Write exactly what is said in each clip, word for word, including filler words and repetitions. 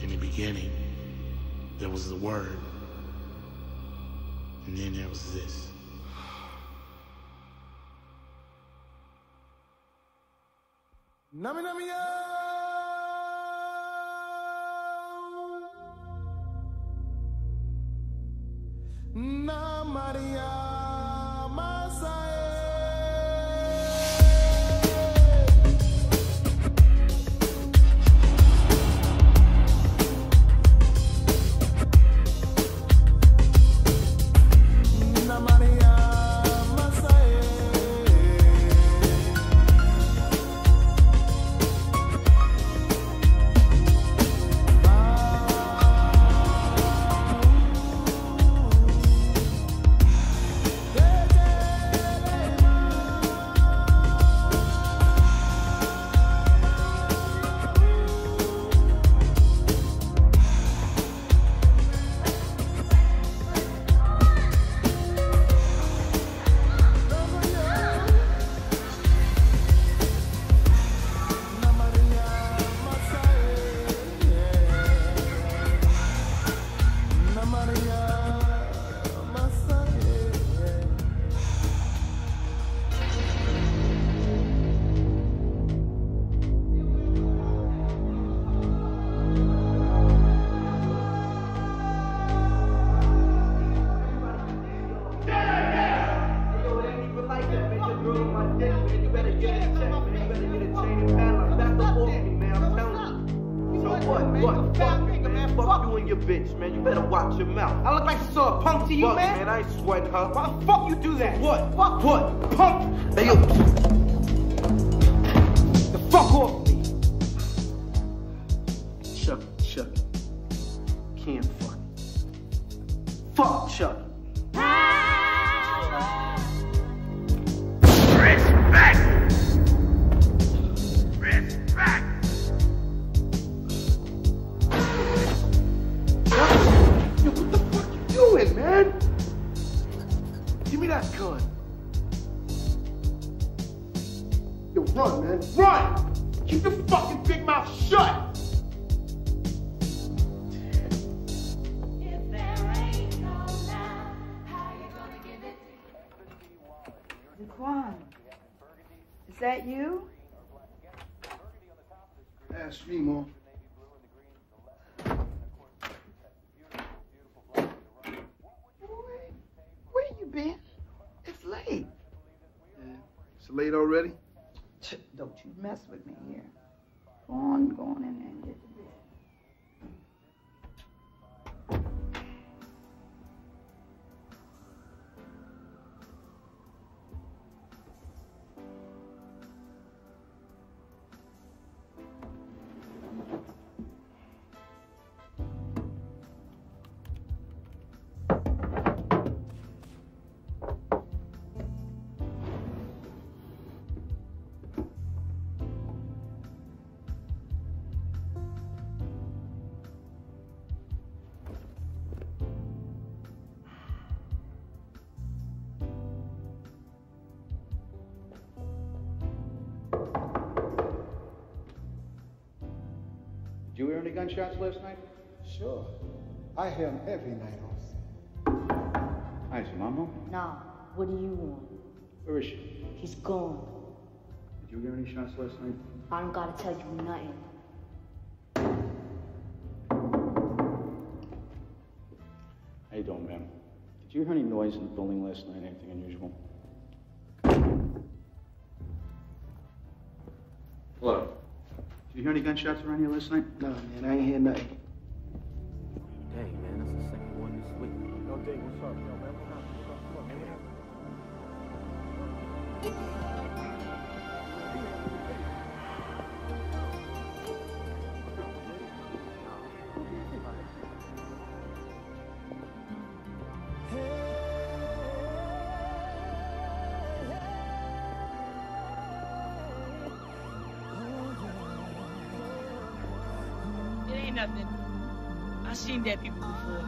In the beginning, there was the Word, and then there was this. Nami nami yo, na Maria Masai. You, man? man, I ain't sweating her. Why the fuck you do that? What? Fuck what? Punk! Hey, yo. The fuck off me. Chuck, Chuck. Can't fuck. Fuck Chuck. Respect! Respect! Yo, what the fuck you doing, man? Give me that gun. Yo, run, man. Run! Keep your fucking big mouth shut! Quan, is that you? Ask me, Mom. Where you been? It's late. Yeah, it's late already? Don't you mess with me here. Go on, go on in there and get to bed. Did you hear any gunshots last night? Sure. I hear them every night, officer. Hi, is your mom home? No. What do you want? Where is she? She's gone. Did you hear any shots last night? I don't gotta tell you nothing. How you doing, ma'am? Did you hear any noise in the building last night? Anything unusual? Hello? Did you hear any gunshots around here last night? No, man, I ain't hear nothing. Dang, man, that's the second one this week. Yo, Dave, what's up? Yo, man, what's up? What's up? What's up? Nothing. I've seen dead people before.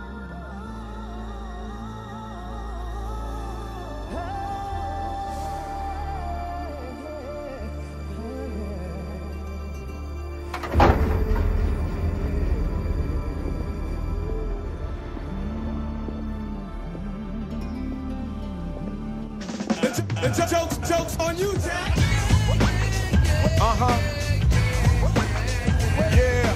The joke's, joke's on you, Jack. Uh-huh. Yeah.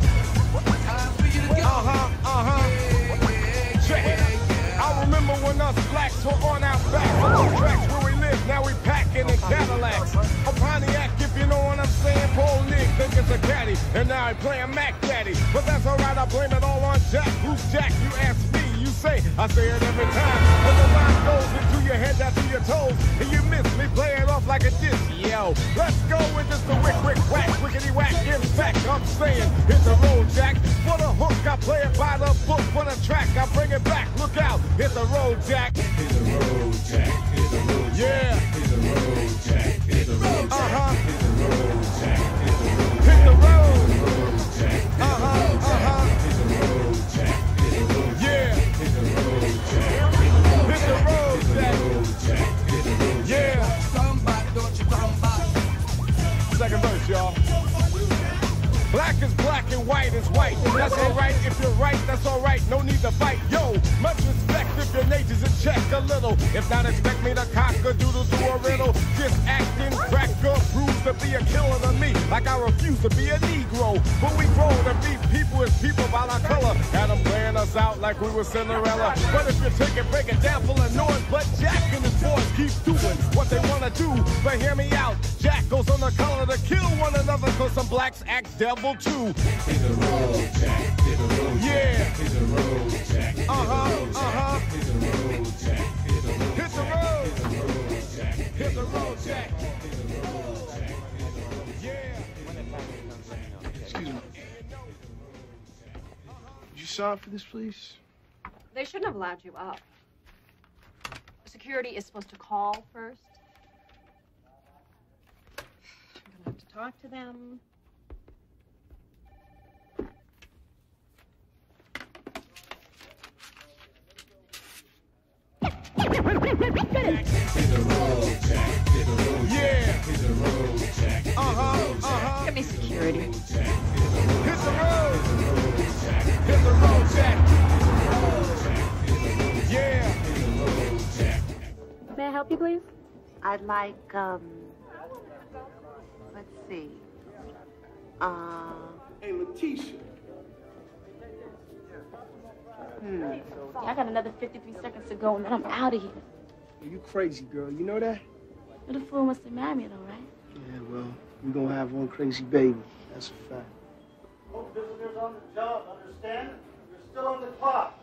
Uh-huh, uh-huh. Check it. I remember when us blacks were on our back on the tracks where we live. Now we packing in Cadillacs. A Pontiac, if you know what I'm saying. Poor Nick think it's a caddy, and now I play a Mac Daddy. But that's alright, I blame it all on Jack. Who's Jack? You ask me. You say, I say it every time. But the line goes into your head, down to your toes, and you miss me, play it off like a diss. Yo, let's go with just a wick, wick, whack, wickety whack. In fact, I'm saying, hit the road, Jack. For the hook, I play it by the book. For the track, I bring it back. Look out, hit the road, Jack. Hit the road, Jack. Hit the road, Jack. Yeah. Hit the road, Jack. Hit the road, Jack. Uh-huh. Hit the road, Jack. Hit the road, Jack. Uh-huh, uh-huh. Hit the road, Jack. Hit the road, yeah. Hit the road, Jack. Hit the road, Jack. Hit the road, yeah. Second verse, y'all. Black is black and white is white. That's alright if you're right, that's alright. No need to fight. Yo, much respect if your nature's in check a little. If not, expect me to cock a doodle to a riddle. Just acting, crack up, bruise to be a killer to me. Like I refuse to be a Negro. But we grow to be people as people by our color. Had them playing us out like we were Cinderella. But if you take it, break it down full of noise. But Jack and his boys keep doing what they wanna do. But hear me out. Jack goes on the color to kill one another, cause some blacks act devil too. Hit the road, Jack. Hit the road, yeah. Hit the road, Jack. Uh-huh, uh-huh. Hit the road, Jack. Hit the road, hit the road, Jack. Hit the road, Jack. Hit the road, Jack. Yeah. Excuse me. Would you sign for this, please? They shouldn't have allowed you up. Security is supposed to call first. I'm gonna have to talk to them. Hit the road, Jack. Hit the road, yeah. Hit the road, Jack. Uh-huh, uh-huh. Give me security. Hit the road. Hit the road, Jack. Yeah. May I help you, please? I'd like, um, let's see. Uh, Hey, Letitia. hmm. I got another fifty-three seconds to go, and then I'm out of here. You crazy, girl. You know that? But the fool must have married me, though, right? Yeah, well, we're gonna have one crazy baby. That's a fact. No visitors on the job, understand? You're still on the clock.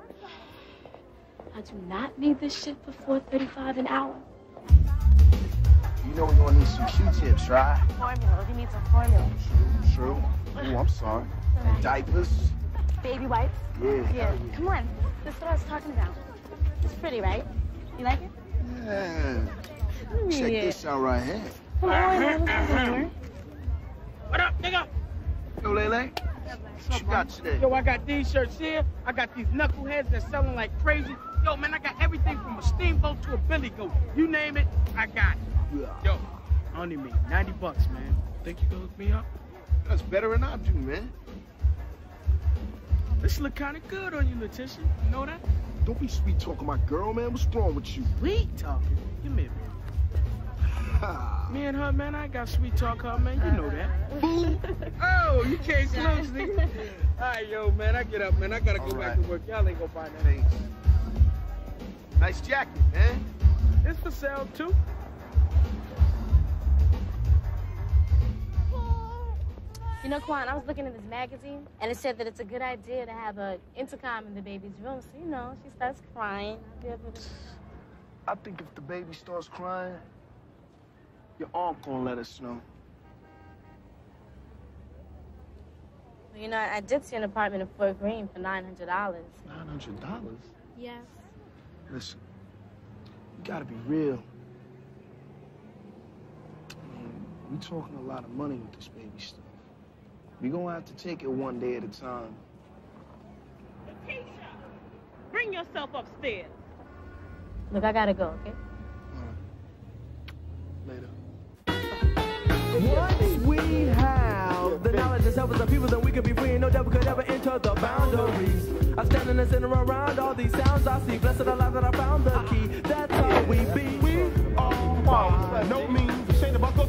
I do not need this shit for four thirty-five an hour. You know we're gonna need some Q-tips, right? Formula. We need some formula. True. Oh, I'm sorry. And diapers. Baby wipes. Yeah. Yeah. Come on. This is what I was talking about. It's pretty, right? You like it? Yeah. Check Yeah. this out right here. Come on, man. What up, nigga? Yo, Lele. What you got today? Yo, I got these shirts here. I got these knuckleheads that's selling like crazy. Yo, man, I got everything from a steamboat to a billy goat. You name it, I got it. Yeah. Yo, I only made ninety bucks, man. Think you can hook me up? That's better than I do, man. This look kind of good on you, Letitia. You know that? Don't be sweet talking my girl, man. What's wrong with you? Sweet talking? Give me a minute. Me and her, man, I got sweet talk her, man. You know that. Fool. Oh, you came close, nigga. All right, yo, man, I get up, man. I gotta go All back right. to work. Y'all ain't gonna buy that. Thanks. Nice jacket, man. It's for sale, too. You know, Quan, I was looking at this magazine, and it said that it's a good idea to have an intercom in the baby's room. So, you know, she starts crying. I'll be able to... I think if the baby starts crying, your aunt gonna let us know. Well, you know, I did see an apartment in Fort Greene for nine hundred dollars. nine hundred dollars? Yes. Listen, you gotta be real. I mean, we talking a lot of money with this baby stuff. We gonna have to take it one day at a time. Letitia, bring yourself upstairs. Look, I gotta go, okay? Later. Once we have the knowledge and self as the people, then we could be free and no devil could ever enter the boundaries. I stand in the center around all these sounds I see. Blessed are the lives that I found the key. That's how we be. We are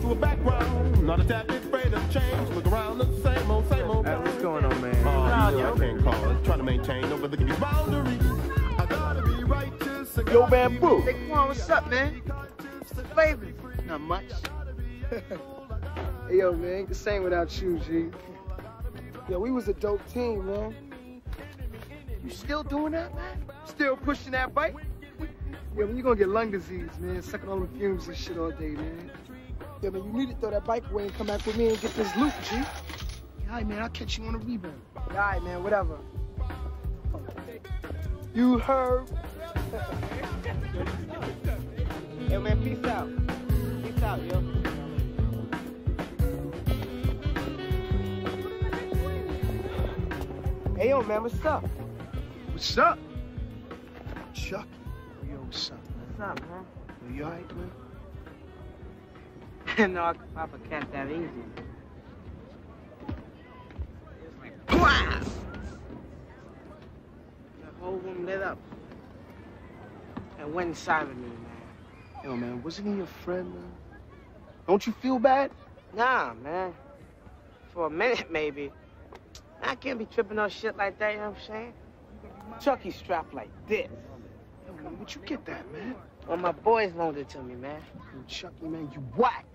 to a background. Not a tap bit afraid of change. Look around the same old, same old. Hey, what's going on, man? Oh, nah, you know, I can't call it. Trying to maintain, don't look at these boundaries. I gotta be righteous. Yo, Bamboo. Hey, come on, what's up, man? What's the flavor? Not much. Hey, yo, man, ain't the same without you, G. Yo, we was a dope team, man. You still doing that, man? Still pushing that bike? Yeah, when you gonna get lung disease, man, sucking all the fumes and shit all day, man. Yeah, man, you need to throw that bike away and come back with me and get this loot, G. Yeah, all right, man, I'll catch you on a rebound. All right, man, whatever. You heard? Yo, man, peace out. Peace out, yo. Hey, yo, man, what's up? What's up? Chucky. Yo, what's up? What's up, man? Are you all right, man? No, I could pop a cat that easy. Wow! The whole room lit up. And went inside of me, man. Yo, man, wasn't he your friend, man? Don't you feel bad? Nah, man. For a minute, maybe. I can't be tripping on shit like that, you know what I'm saying? Chucky strapped like this. Yo, man, where'd you get that, man? Well, my boys loaned it to me, man. Yo, Chucky, man, you whacked.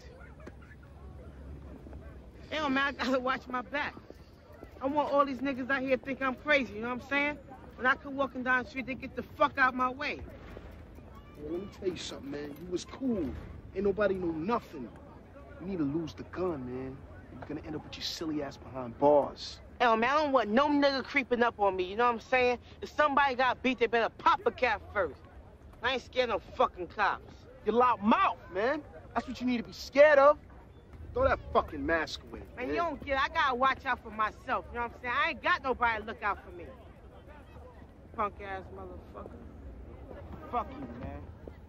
Yo, man, I gotta watch my back. I want all these niggas out here to think I'm crazy, you know what I'm saying? When I come walking down the street, they get the fuck out my way. Yo, let me tell you something, man. You was cool. Ain't nobody know nothing. You need to lose the gun, man. You're gonna end up with your silly ass behind bars. Yo, man, I don't want no nigga creeping up on me, you know what I'm saying? If somebody got beat, they better pop a cat first. I ain't scared of no fucking cops. Your loud mouth, man. That's what you need to be scared of. Throw that fucking mask away, man. Man, you don't get it. I gotta watch out for myself, you know what I'm saying? I ain't got nobody to look out for me. Punk-ass motherfucker. Fuck you, man.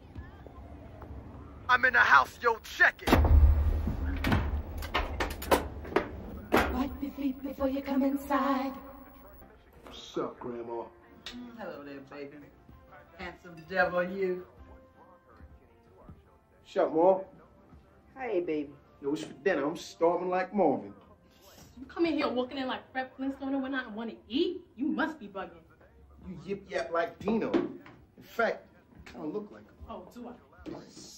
I'm in the house, yo, check it. Wipe your feet before you come inside. What's up, Grandma? Hello there, baby. Handsome devil, you. Shut up, Mom. Hey, baby. Yo, what's for dinner? I'm starving like Marvin. You come in here walking in like Fred Flintstone and when I want to eat? You must be bugging. You yip yap like Dino. In fact, you kind of look like him. Oh, do I? Come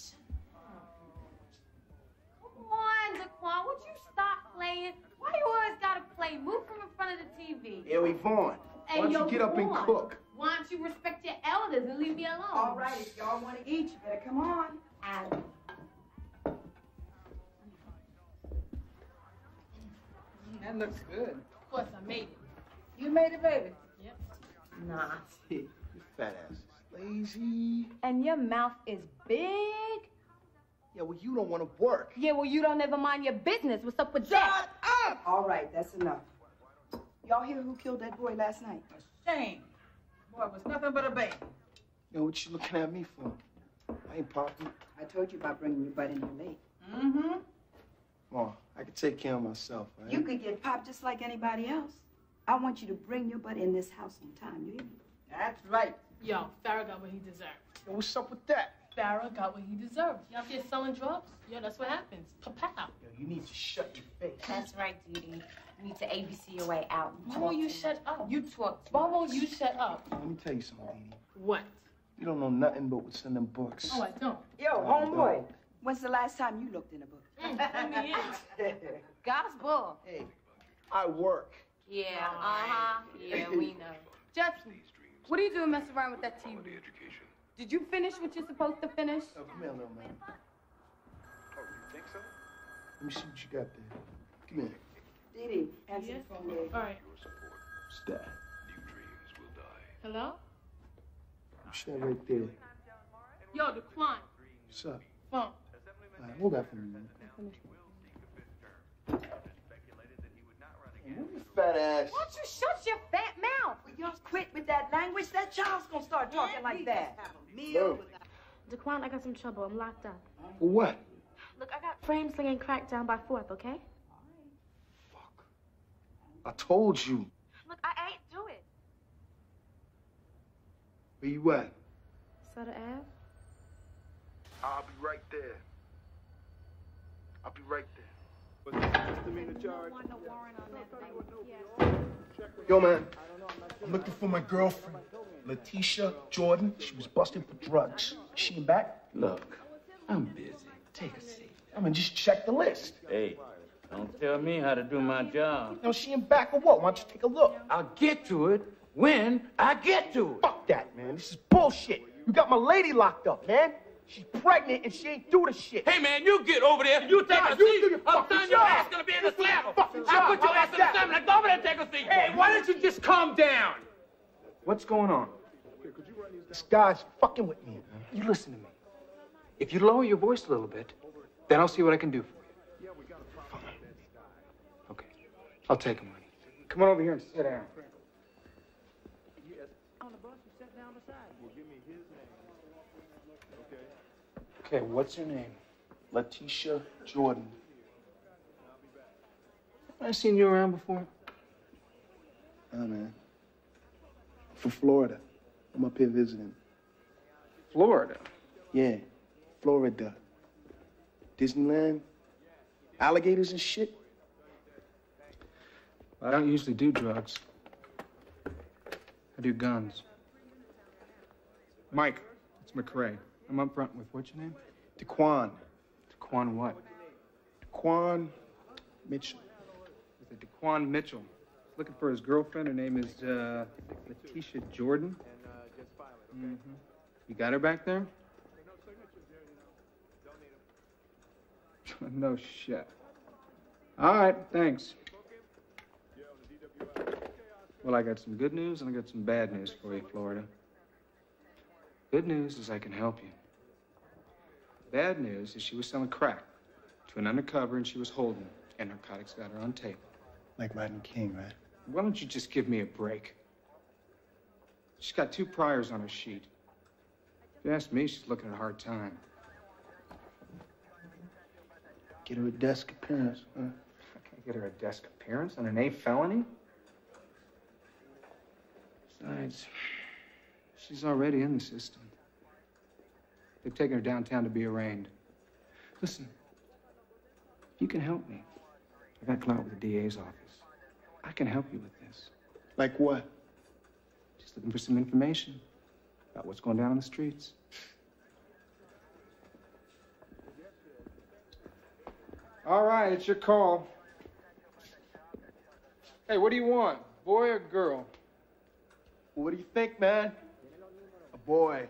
on, Daquan, would you stop playing? Why you always gotta play? Move from in front of the T V. Yo, Yvonne, Hey, why don't yo, you get up and Daquan, cook? Why don't you respect your elders and leave me alone? All right, if y'all want to eat, you better come on. And That looks good. Of course, I made it. You made it, baby? Yep. Nah. You fat ass is lazy. and your mouth is big. Yeah, well, you don't want to work. Yeah, well, you don't ever mind your business. What's up with that? Shut up! All right, that's enough. Y'all hear who killed that boy last night? Shame. Boy, it was nothing but a baby. Yo, what you looking at me for? I ain't popping. I told you about bringing your butt in here late. Mm-hmm. Mom, I can take care of myself, right? You could get popped just like anybody else. I want you to bring your butt in this house on time, you hear me? That's right. Yo, Farrah got what he deserved. Yo, what's up with that? Farrah got what he deserved. You out here selling drugs? Yo, that's what happens. Pa-pow. Yo, you need to shut your face. That's right, Dee. You need to A B C your way out. Why won't you shut up? You talk too Why much. won't you shut up? Let me tell you something, Dee. What? You don't know nothing but what's in them books. Oh, I don't. Yo, homeboy, when's the last time you looked in a book? Mm, let me in. Gospel. Hey, I work. Yeah, uh-huh. Yeah, we know. Judson, what are you doing messing around with that T V? Did you finish what you're supposed to finish? Oh, come here, little man. Oh, you think so? Let me see what you got there. Come here. Dee Dee, answer Yeah? the phone, baby. All right. What's that? Hello? What's that right there? Yo, Daquan. What's up? Phone. All right, hold that for me, man. Move your fat ass. Why don't you shut your fat mouth? Will y'all quit with that language? That child's gonna start talking like that. No. Daquan, I got some trouble. I'm locked up. For what? Look, I got frames slinging crack down by fourth, okay? I told you. Look, I ain't do it. Where you at? Sutter Ave? I'll be right there. I'll be right there. Yo, man, I'm looking for my girlfriend, Letitia Jordan. She was busted for drugs. Is she in back? Look, I'm busy. Take a seat. I mean, just check the list. Hey, don't tell me how to do my job. No, she in back or what? Why don't you take a look? I'll get to it when I get to it. Fuck that, man. This is bullshit. You got my lady locked up, man. She's pregnant and she ain't do the shit. Hey, man, you get over there. You take Nah, a you seat. do your I'm fucking telling your job. ass gonna be in the You do your slammer. fucking I'll job. put your How ass in about the slammer. Now go over there and take a seat. Hey, why don't you just calm down? What's going on? This guy's fucking with me. You listen to me. If you lower your voice a little bit, then I'll see what I can do for you. Fine. Okay. I'll take him, honey. Come on over here and sit down. Okay, what's your name? Letitia Jordan. Have I seen you around before? Nah, man. From Florida. I'm up here visiting. Florida? Yeah, Florida. Disneyland. Alligators and shit. I don't usually do drugs. I do guns. Mike, it's McRae. I'm up front with, what's your name? Daquan. Daquan what? Daquan Mitchell. With a Daquan Mitchell. Looking for his girlfriend. Her name is uh, Letitia Jordan. Mm-hmm. You got her back there? No shit. All right, thanks. Well, I got some good news and I got some bad news for you, Florida. Good news is I can help you. Bad news is she was selling crack to an undercover and she was holding, and narcotics got her on tape. Like Martin King, right? Why don't you just give me a break? She's got two priors on her sheet. If you ask me, she's looking at a hard time. Get her a desk appearance, huh? I can't get her a desk appearance on an A felony? Besides, she's already in the system. They've taken her downtown to be arraigned. Listen, if you can help me, I got clout with the D A's office. I can help you with this. Like what? Just looking for some information about what's going down on the streets. All right, it's your call. Hey, what do you want? Boy or girl? What do you think, man? A boy.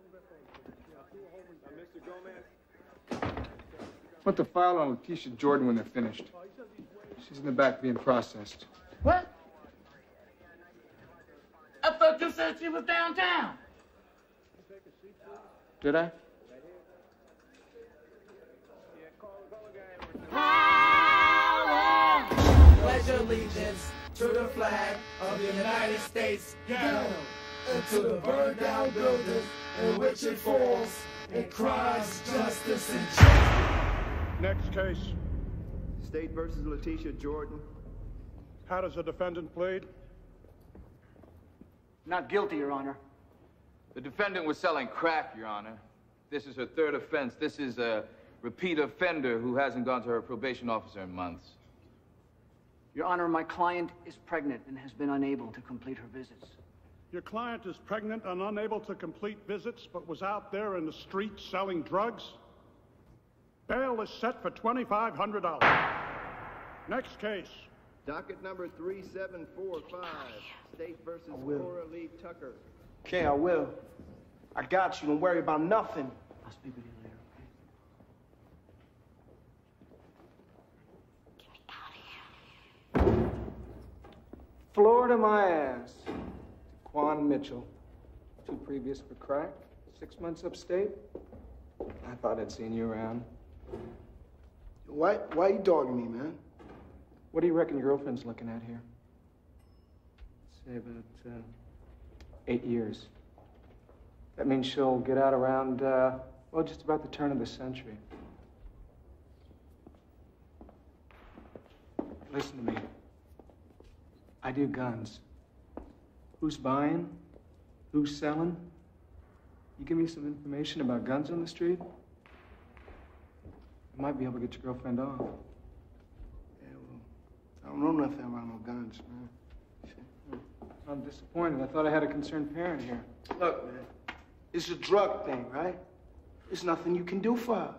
Put the file on Letitia Jordan when they're finished. She's in the back being processed. What? I thought you said she was downtown. Did I? Pledge allegiance to the flag of the United States, down, and to the burned down buildings in which it falls, in Christ, justice, and justice. Next case. State versus Letitia Jordan. How does the defendant plead? Not guilty, Your Honor. The defendant was selling crack, Your Honor. This is her third offense. This is a repeat offender who hasn't gone to her probation officer in months. Your Honor, my client is pregnant and has been unable to complete her visits. Your client is pregnant and unable to complete visits, but was out there in the streets selling drugs? Bail is set for twenty-five hundred dollars. Next case. Docket number three seven four five. State versus Laura Lee Tucker. Okay, I will. I got you. Don't worry about nothing. I'll speak with you later, okay? Florida my ass. Daquan Mitchell. Two previous for crack. Six months upstate. I thought I'd seen you around. Why, why you dogging me, man? What do you reckon your girlfriend's looking at here? Say about uh, eight years. That means she'll get out around, uh, well, just about the turn of the century. Listen to me. I do guns. Who's buying? Who's selling? You give me some information about guns on the street? I might be able to get your girlfriend off. Yeah, well, I don't know nothing around no guns, man. I'm disappointed. I thought I had a concerned parent here. Look, man, it's a drug thing, right? There's nothing you can do for her.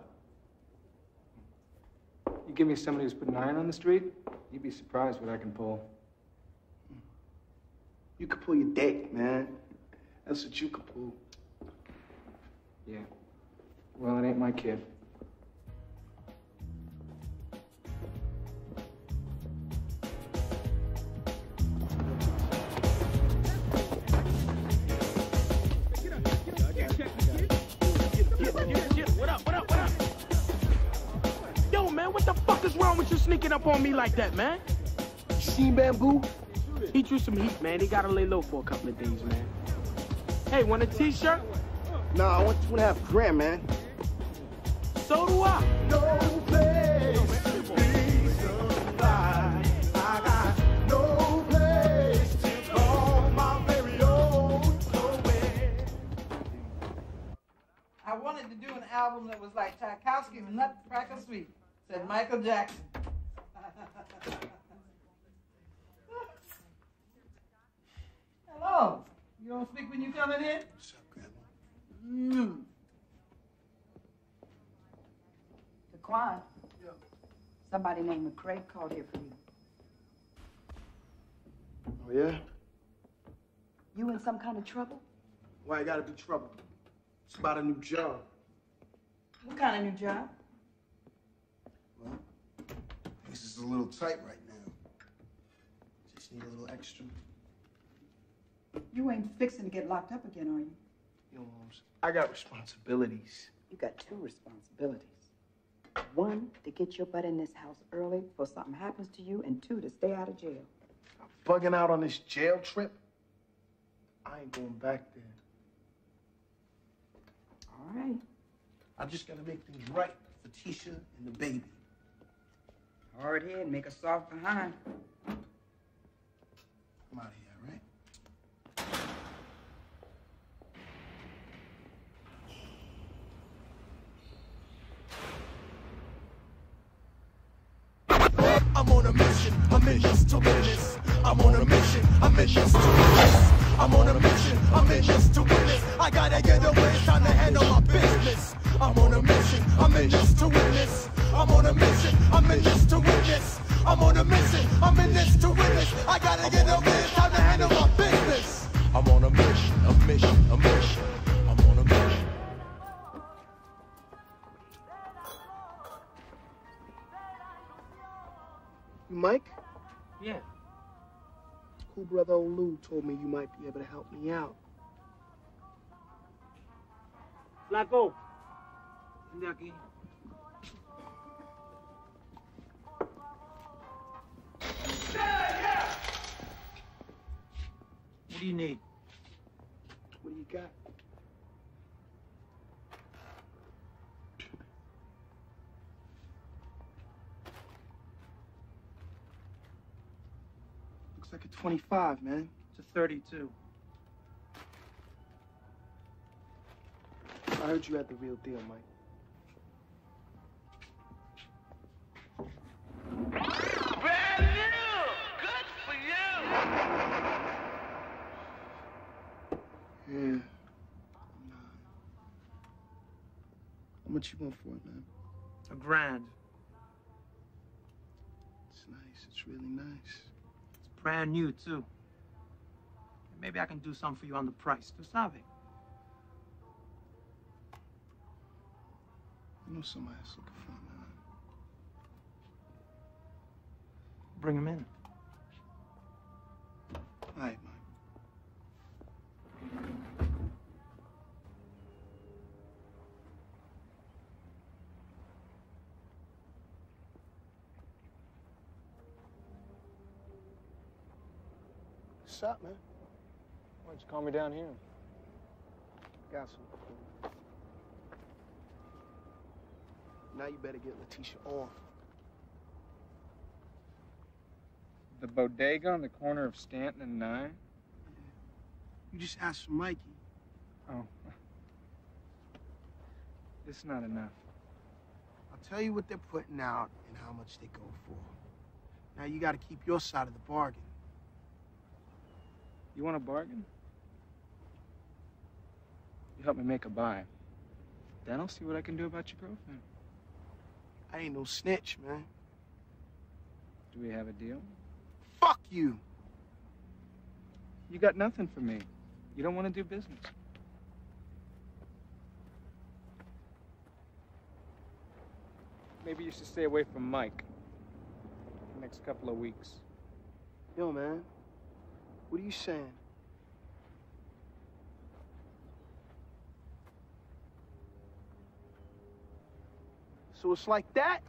You give me somebody who's putting iron on the street, you'd be surprised what I can pull. You could pull your dick, man. That's what you could pull. Yeah. Well, it ain't my kid. What up, what up, what up? Yo, man, what the fuck is wrong with you sneaking up on me like that, man? You seen Bamboo? He drew some heat, man. He gotta lay low for a couple of days, man. Hey, want a t-shirt? Nah, I want two and a half grand, man. So do I. No place to be survived. I got no place to call my very own. Nowhere. I wanted to do an album that was like Tchaikovsky's Nutcracker Suite, said Michael Jackson. Hello. You don't speak when you coming in? What's up, Grandma? Mm. Daquan, somebody named McCrae called here for you. Oh, yeah? You in some kind of trouble? Why I gotta be trouble? It's about a new job. What kind of new job? Well, this is a little tight right now. Just need a little extra. You ain't fixing to get locked up again, are you? You know, Holmes, I got responsibilities. You got two responsibilities. One, to get your butt in this house early before something happens to you, and two, to stay out of jail. I'm bugging out on this jail trip. I ain't going back there. All right. I just gotta make things right for Tisha and the baby. Hard head, make a soft behind. I'm out of here, right? I'm on a mission, I'm in this to win this. I'm on a mission, I'm in this to win this. I'm on a mission, I'm in this to win this. I gotta get away, it's time to handle my business. I'm on a mission, I'm in this to win this. I'm on a mission, I'm in this to win this. I'm on a mission, I'm in this to win this. I gotta get away, it's time to handle my business. I'm on a mission, a mission, a mission. I'm on a mission. You Mike? Yeah. Cool brother old Lou told me you might be able to help me out. Flaco. Vende aquí. What do you need? What do you got? Looks like a twenty-five, man. It's a thirty-two. I heard you had the real deal, Mike. Brand new! Good for you! Yeah. Nah. How much you want for it, man? A grand. It's nice. It's really nice. It's brand new, too. Maybe I can do something for you on the price. Tu sabe? I know somebody else looking for it, man. Bring him in. All right, Mike. What's up, man? Why don't you call me down here? Got some. Now you better get Letitia off. The bodega on the corner of Stanton and nine? You just asked for Mikey. Oh. It's not enough. I I'll tell you what they're putting out and how much they go for. Now you gotta keep your side of the bargain. You want a bargain? You help me make a buy. Then I'll see what I can do about your girlfriend. I ain't no snitch, man. Do we have a deal? Fuck you! You got nothing for me. You don't want to do business. Maybe you should stay away from Mike the next couple of weeks. Yo, man. What are you saying? So it's like that?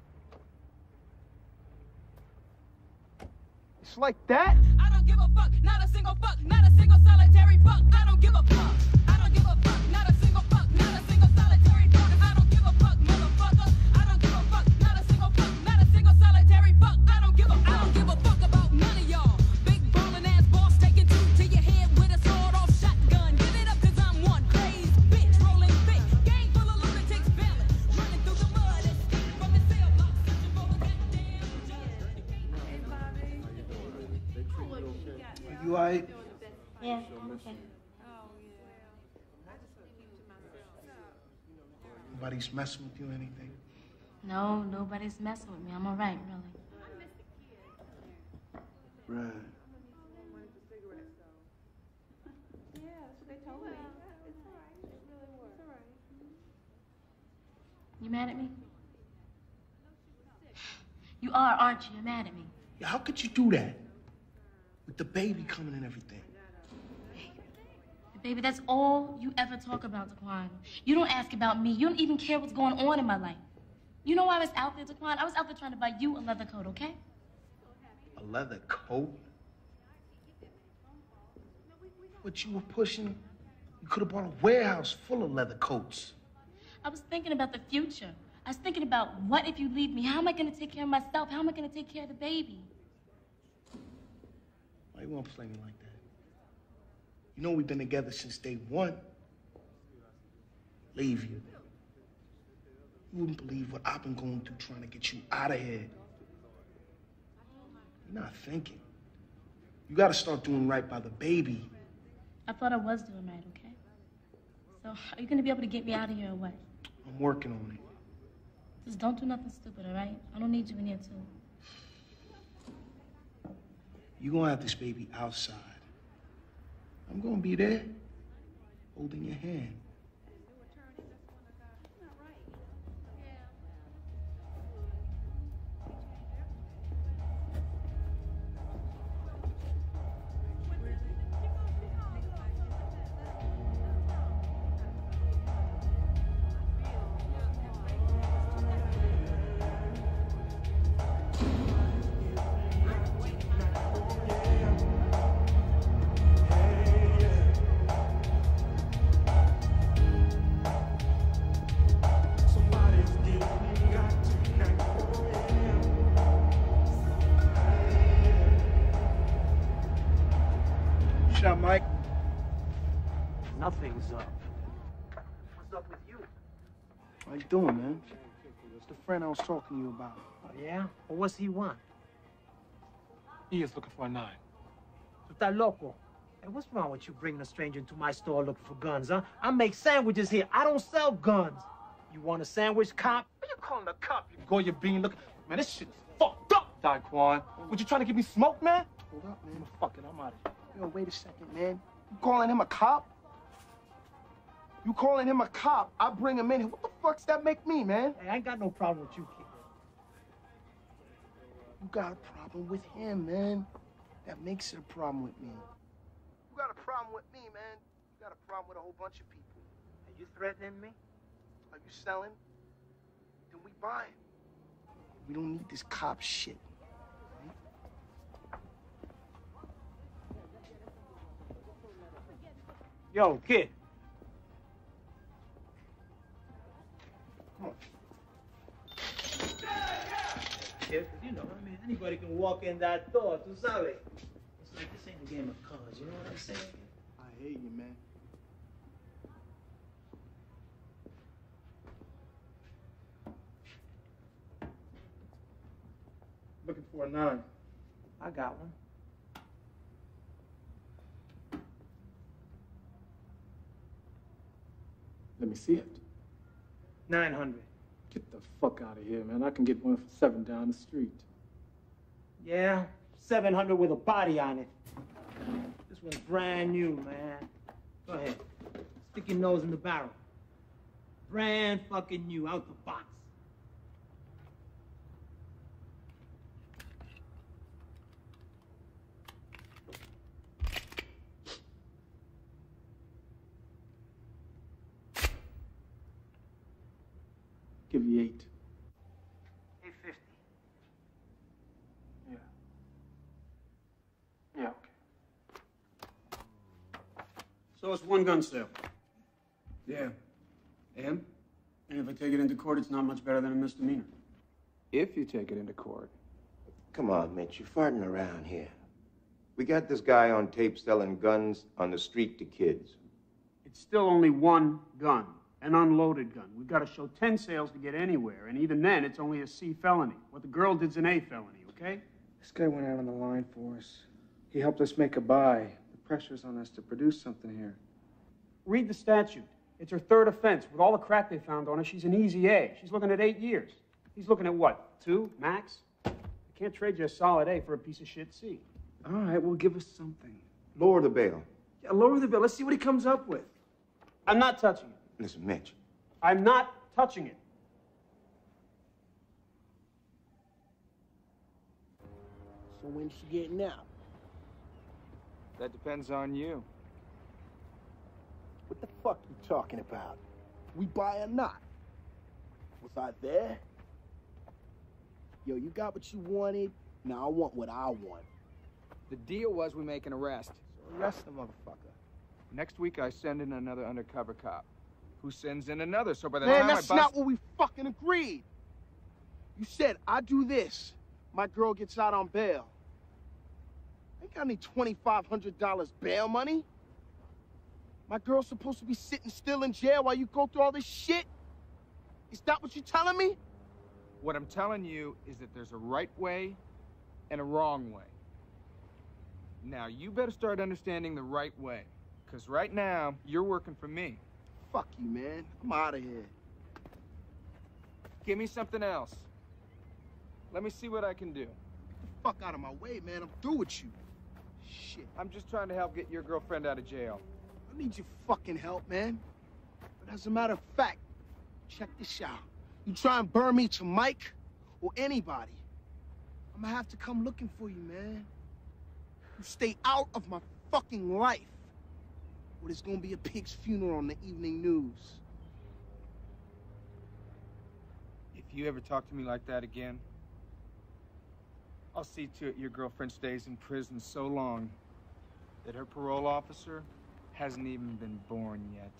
It's like that? I don't give a fuck, not a single fuck, not a single solitary fuck. I don't give a fuck. I don't give a fuck, not a single fuck, not a single solitary fuck. I don't give a fuck, motherfucker. I don't give a fuck, not a single fuck, not a single solitary fuck. I don't give a I don't give a fuck about none of y'all. Big ballin' ass boss taking two to your head with a sawed off shotgun. Give it up cause I'm one crazed bitch rolling thick. Gang full of lunatics bailing, running through the mud, escape from the cell block, searching for a goddamn Are you alright? Yeah, okay. Nobody's messing with you or anything? No, nobody's messing with me. I'm all right, really. Right. You mad at me? You are, aren't you? You're mad at me. Yeah, how could you do that? With the baby coming and everything. Baby, that's all you ever talk about, Daquan. You don't ask about me. You don't even care what's going on in my life. You know why I was out there, Daquan? I was out there trying to buy you a leather coat, okay? A leather coat? What you were pushing, you could have bought a warehouse full of leather coats. I was thinking about the future. I was thinking about what if you leave me? How am I going to take care of myself? How am I going to take care of the baby? Why you want to play me like that? You know we've been together since day one. Leave you. You wouldn't believe what I've been going through trying to get you out of here. You're not thinking. You gotta start doing right by the baby. I thought I was doing right, okay? So, are you going to be able to get me out of here or what? I'm working on it. Just don't do nothing stupid, all right? I don't need you in here, too. You're gonna have this baby outside. I'm gonna be there, holding your hand. Shut up, Mike. Nothing's up. What's up with you? How you doing, man? It's the friend I was talking to you about. Oh, yeah? Well, what's he want? He is looking for a nine. Tú estás loco. Hey, what's wrong with you bringing a stranger into my store looking for guns, huh? I make sandwiches here. I don't sell guns. You want a sandwich, cop? What you calling a cop? You go your bean look. Man, this shit is fucked up, Daquan. What, you trying to give me smoke, man? Hold up, man. Fuck it, I'm out of here. Yo, wait a second, man. You calling him a cop? You calling him a cop? I bring him in here. What the fuck's that make me, man? Hey, I ain't got no problem with you, kid. You got a problem with him, man. That makes it a problem with me. You got a problem with me, man. You got a problem with a whole bunch of people. Are you threatening me? Are you selling? Then we buying. We don't need this cop shit. Yo, kid. Come on. Yeah, you know, I mean, anybody can walk in that door, tú sabes. It's like this ain't a game of cards, you know what I'm saying? I hear you, man. Looking for a nine. I got one. Let me see it. nine hundred. Get the fuck out of here, man. I can get one for seven down the street. Yeah, seven hundred with a body on it. This one's brand new, man. Go ahead. Stick your nose in the barrel. Brand fucking new, out the box. Give you eight. eight fifty. Yeah. Yeah, okay. So it's one gun sale. Yeah. And? And if I take it into court, it's not much better than a misdemeanor. If you take it into court. Come on, Mitch, you're farting around here. We got this guy on tape selling guns on the street to kids. It's still only one gun, an unloaded gun. We've got to show ten sales to get anywhere, and even then, it's only a C felony. What the girl did's an A felony, okay? This guy went out on the line for us. He helped us make a buy. The pressure's on us to produce something here. Read the statute. It's her third offense. With all the crap they found on her, she's an easy A. She's looking at eight years. He's looking at what, two, max? I can't trade you a solid A for a piece of shit C. All right, well, give us something. Lower the bail. Yeah, lower the bill. Let's see what he comes up with. I'm not touching it. Listen, Mitch. I'm not touching it. So when's she getting out? That depends on you. What the fuck you talking about? We buy or not? Was I there? Yo, you got what you wanted. Now I want what I want. The deal was we make an arrest. So arrest the motherfucker. Next week I send in another undercover cop, who sends in another. So by the Man, time that's I bust... not what we fucking agreed. You said I do this, my girl gets out on bail. I ain't got any twenty-five hundred dollars bail money. My girl's supposed to be sitting still in jail while you go through all this shit? Is that what you're telling me? What I'm telling you is that there's a right way and a wrong way. Now, you better start understanding the right way. Because right now, you're working for me. Fuck you, man. I'm out of here. Give me something else. Let me see what I can do. Get the fuck out of my way, man. I'm through with you. Shit. I'm just trying to help get your girlfriend out of jail. I need your fucking help, man. But as a matter of fact, check this out. You try and burn me to Mike or anybody, I'm gonna have to come looking for you, man. You stay out of my fucking life, or there's gonna be a pig's funeral on the evening news. If you ever talk to me like that again, I'll see to it your girlfriend stays in prison so long that her parole officer hasn't even been born yet.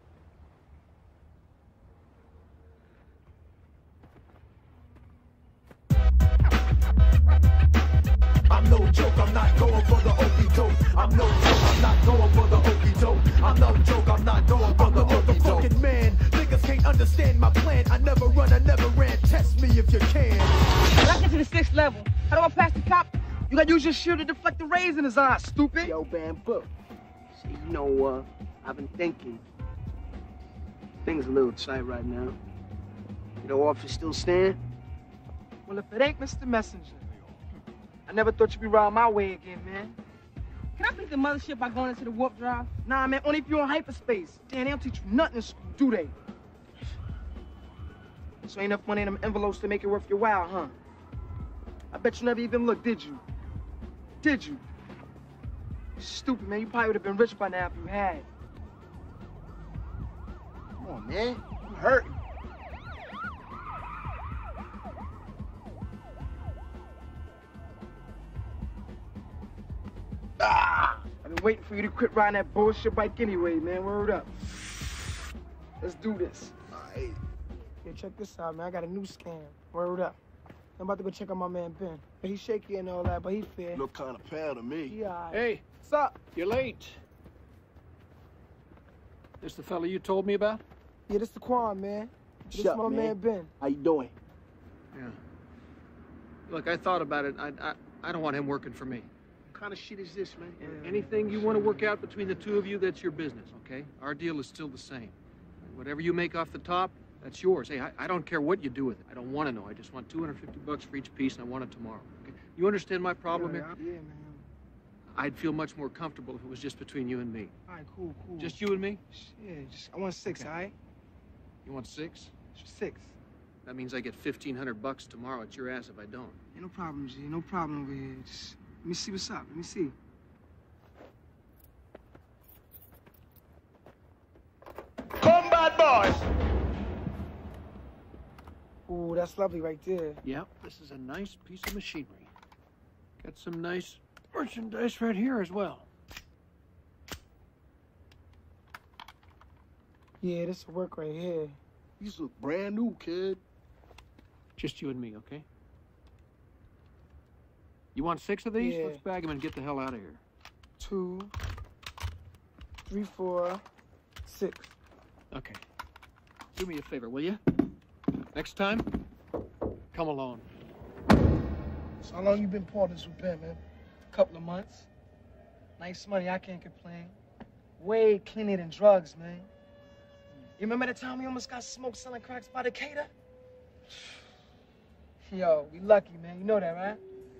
I'm no joke, I'm not going for the okey doke. I'm no joke, I'm not going for the okey doke. I'm no joke, I'm not going for the okey doke. Man, niggas can't understand my plan. I never run, I never ran. Test me if you can. When I get to the sixth level, how do I pass the cop? You gotta use your shield to deflect the rays in his eyes, stupid. Yo, Bamboo. See, you know, uh, I've been thinking. Things a little tight right now. You know, office still stand? Well, if it ain't Mister Messenger, I never thought you'd be riding my way again, man. Can I beat the mothership by going into the warp drive? Nah, man, only if you're in hyperspace. Damn, they don't teach you nothing in school, do they? So ain't enough money in them envelopes to make it worth your while, huh? I bet you never even looked, did you? Did you? Stupid, man. You probably would have been rich by now if you had. Come on, man. I'm hurting. Ah! I've been waiting for you to quit riding that bullshit bike anyway, man. Word up. Let's do this. All right. Yeah, check this out, man. I got a new scam. Word up. I'm about to go check on my man Ben. He's shaky and all that, but he's fair. Look kind of pale to me. Yeah. Hey, what's up? You're late. This the fella you told me about? Yeah, this the Quan, man. This Shut my up, man. man Ben. How you doing? Yeah. Look, I thought about it. I, I, I don't want him working for me. What kind of shit is this, man? Anything you want to work out between the two of you, that's your business, okay? Our deal is still the same. Whatever you make off the top, that's yours. Hey, I, I don't care what you do with it. I don't want to know. I just want two hundred fifty bucks for each piece, and I want it tomorrow. Okay? You understand my problem yeah, here? Yeah, man. I'd feel much more comfortable if it was just between you and me. All right, cool, cool. Just you and me? Yeah, just I want six, Okay. all right? You want six? Six. That means I get fifteen hundred bucks tomorrow. It's your ass if I don't. Ain't no problem, G. No problem over here. Just let me see what's up. Let me see. Combat boys! Ooh, that's lovely right there. Yep, this is a nice piece of machinery. Got some nice merchandise right here as well. Yeah, this will work right here. These look brand new, kid. Just you and me, okay? You want six of these? Yeah. Let's bag them and get the hell out of here. Two, three, four, six. Okay. Do me a favor, will you? Next time, come alone. So how long you been part of this with Ben, man? A couple of months. Nice money, I can't complain. Way cleaner than drugs, man. You remember the time we almost got smoked selling cracks by Decatur? Yo, we lucky, man. You know that, right?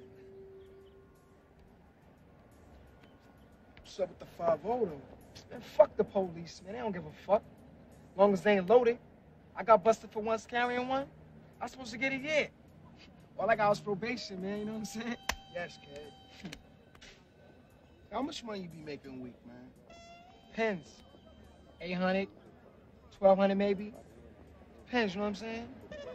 What's up with the five oh, though? Man, fuck the police, man. They don't give a fuck. As long as they ain't loaded. I got busted for once carrying one. I'm supposed to get a year. All I got was probation, man. You know what I'm saying? Yes, kid. How much money you be making a week, man? Pens. eight hundred, twelve hundred maybe. Pens, you know what I'm saying?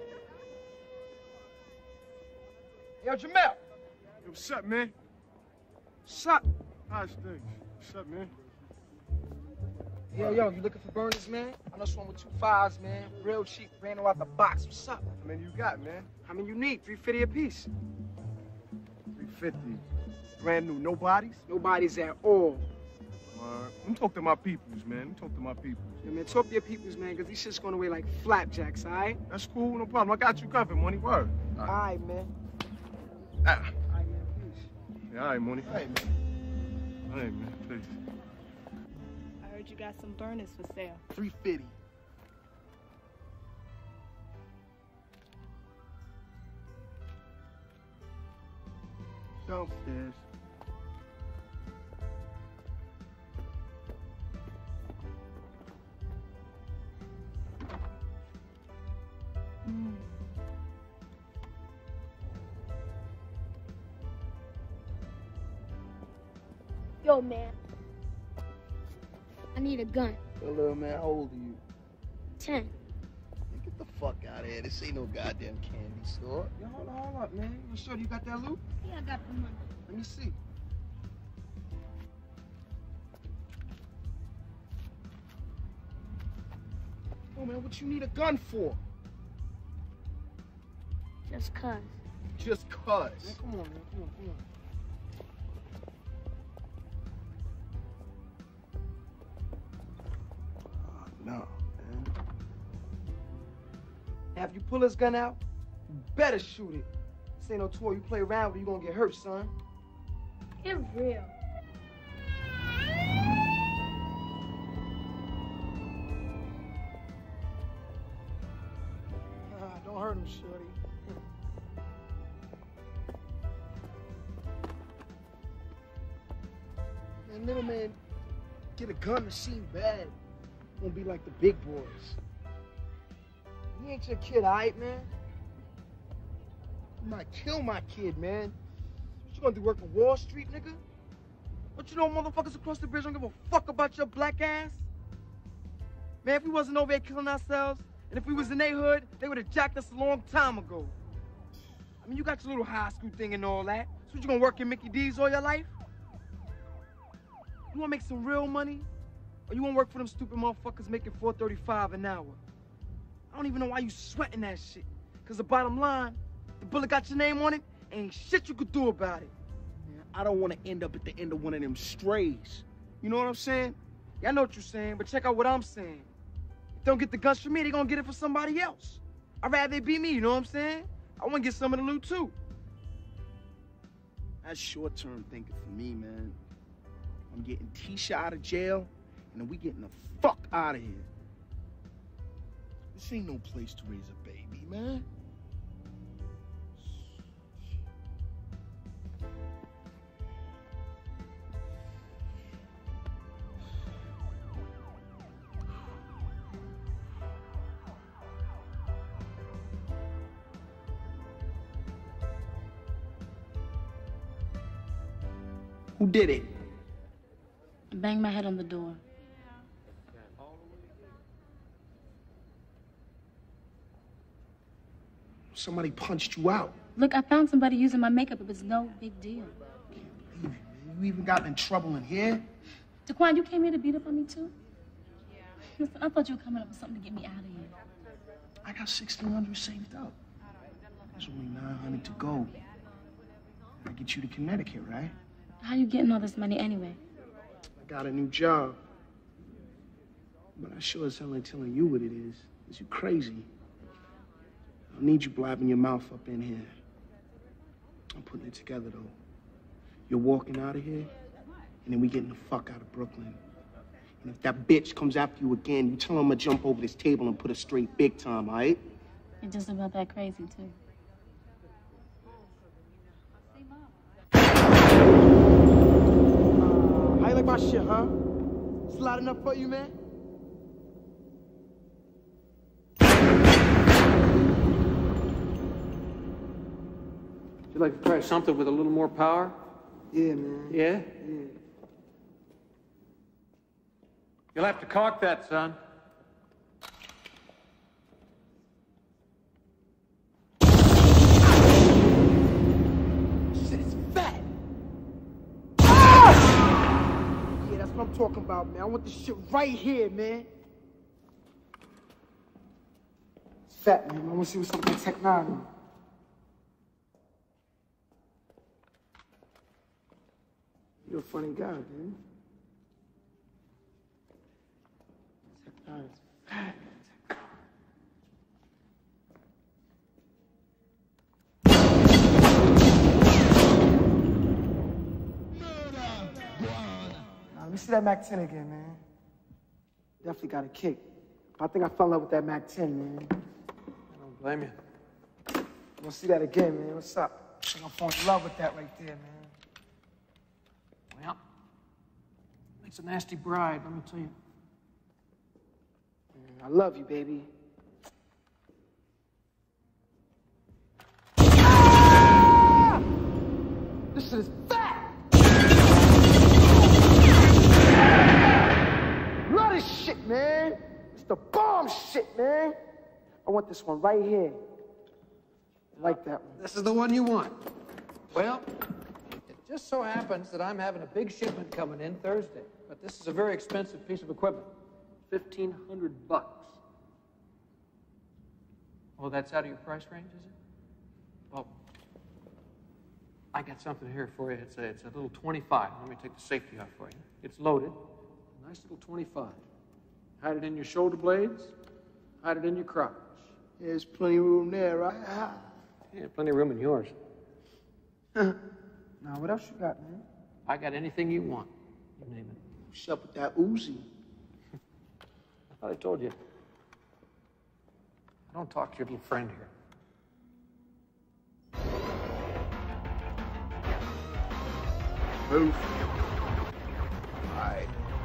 Yo, Jamel. Yo, what's up, man? What's up? How's things? What's up, man? Yo, yo, you looking for burners, man? I know someone with two fives, man. Real cheap, brand new out the box. What's up? How many you got, man? How many you need? three fifty a piece. three fifty. Brand new, no bodies? No bodies at all. Uh, let me talk to my peoples, man. Let me talk to my peoples. Yeah, man, talk to your peoples, man, because these shit's going away like flapjacks, all right? That's cool, no problem. I got you covered, money. Word. All right, man. Ah. All right, man, peace. Yeah, all right, money. All right, man. All right, man, please. I heard you got some burners for sale. three fifty. Downstairs. Mm. Yo, man. I need a gun. Yo, little man, how old are you? Ten. Get the fuck out of here. This ain't no goddamn candy store. Yo, hold on, hold up, man. You sure you got that loot? Yeah, I got the money. Let me see. Oh, man, what you need a gun for? Just cuz. Just cuz. Man, come on, man. Come on, come on. No, man. After you pull this gun out, you better shoot it. This ain't no toy you play around with, you gonna get hurt, son. Get real. Nah, don't hurt him, shorty. Man, little man, get a gun to seem bad. Won't be like the big boys. He ain't your kid, alright, man? You might kill my kid, man. What you gonna do, work for Wall Street, nigga? What you know, motherfuckers across the bridge don't give a fuck about your black ass? Man, if we wasn't over here killing ourselves, and if we was in their hood, they would have jacked us a long time ago. I mean, you got your little high school thing and all that. So what, you gonna work in Mickey D's all your life? You wanna make some real money? Or you wanna work for them stupid motherfuckers making four thirty-five an hour? I don't even know why you sweating that shit. Cause the bottom line, the bullet got your name on it, ain't shit you could do about it. Man, I don't want to end up at the end of one of them strays. You know what I'm saying? Yeah, I know what you're saying, but check out what I'm saying. If they don't get the guns from me, they gonna get it from somebody else. I'd rather they be me, you know what I'm saying? I wanna get some of the loot too. That's short-term thinking for me, man. I'm getting Tisha out of jail, and then we getting the fuck out of here. This ain't no place to raise a baby, man. Who did it? I banged my head on the door. Somebody punched you out. Look, I found somebody using my makeup. It was no big deal. You even got in trouble in here? Daquan, you came here to beat up on me too? Listen, I thought you were coming up with something to get me out of here. I got sixteen hundred saved up. There's only nine hundred to go. I get you to Connecticut, right? How you getting all this money anyway? I got a new job. But I sure as hell ain't telling you what it is. Is you crazy? I don't need you blabbing your mouth up in here. I'm putting it together, though. You're walking out of here, and then we getting the fuck out of Brooklyn. And if that bitch comes after you again, you tell him I'm gonna jump over this table and put her straight big time, all right? You're just about that crazy, too. How you like my shit, huh? It's loud enough for you, man? Would you like to try something with a little more power? Yeah, man. Yeah? Yeah. You'll have to cock that, son. Shit is fat. Ah! Yeah, that's what I'm talking about, man. I want this shit right here, man. It's fat, man. I want to see what's up with Tech Nine. You're a funny guy, man. Tech Nine is fat. Nah, let me see that Mac ten again, man. Definitely got a kick. But I think I fell in love with that Mac ten, man. I don't blame you. I'm gonna see that again, man. What's up? I think I'm falling in love with that right there, man. Well, it's a nasty bride, let me tell you. I love you, baby. Ah! This shit is fat! Love this shit, man. It's the bomb shit, man. I want this one right here. I like that one. This is the one you want. Well, it just so happens that I'm having a big shipment coming in Thursday, but this is a very expensive piece of equipment. Fifteen hundred bucks. Oh, that's out of your price range, is it? Well, I got something here for you. It's a, it's a little twenty-five. Let me take the safety off for you. It's loaded. A nice little twenty-five. Hide it in your shoulder blades. Hide it in your crotch. Yeah, there's plenty of room there, right? Yeah, plenty of room in yours. Now, what else you got, man? I got anything you want. You name it. What's up with that Uzi? I thought I told you. I don't talk to your little friend here. Move. All right.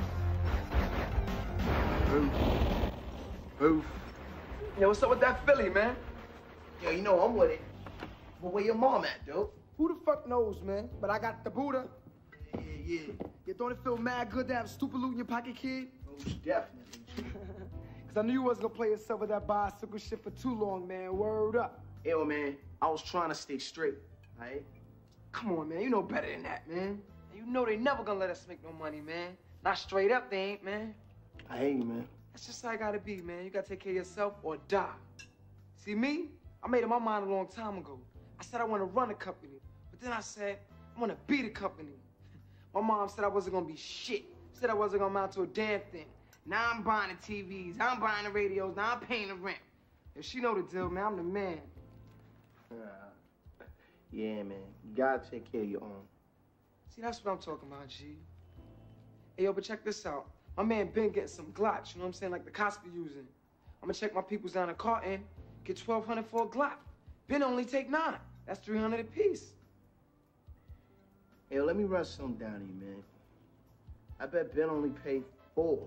Move. Move. Yo, what's up with that Philly, man? Yo, you know I'm with it. But where your mom at, dude? Who the fuck knows, man? But I got the Buddha. Yeah, yeah. You don't it feel mad good to have stupid loot in your pocket, kid? Most definitely. Cause I knew you wasn't gonna play yourself with that bicycle shit for too long, man. Word up. Yo, man, I was trying to stay straight, all right? Come on, man. You know better than that, man. And you know they never gonna let us make no money, man. Not straight up, they ain't, man. I hate you, man. That's just how I gotta be, man. You gotta take care of yourself or die. See me? I made up my mind a long time ago. I said I want to run a company, but then I said I want to be the company. My mom said I wasn't gonna be shit. Said I wasn't gonna amount to a damn thing. Now I'm buying the T Vs, I'm buying the radios, now I'm paying the rent. If she know the deal, man, I'm the man. Uh, yeah, man. You gotta take care of your own. See, that's what I'm talking about, G. Hey, yo, but check this out. My man Ben getting some glotch, you know what I'm saying, like the cops be using. I'm gonna check my peoples down in Carton, get twelve hundred for a Glock. Ben only take nine. That's three hundred apiece. Hey, yo, let me run something down to you, man. I bet Ben only paid four.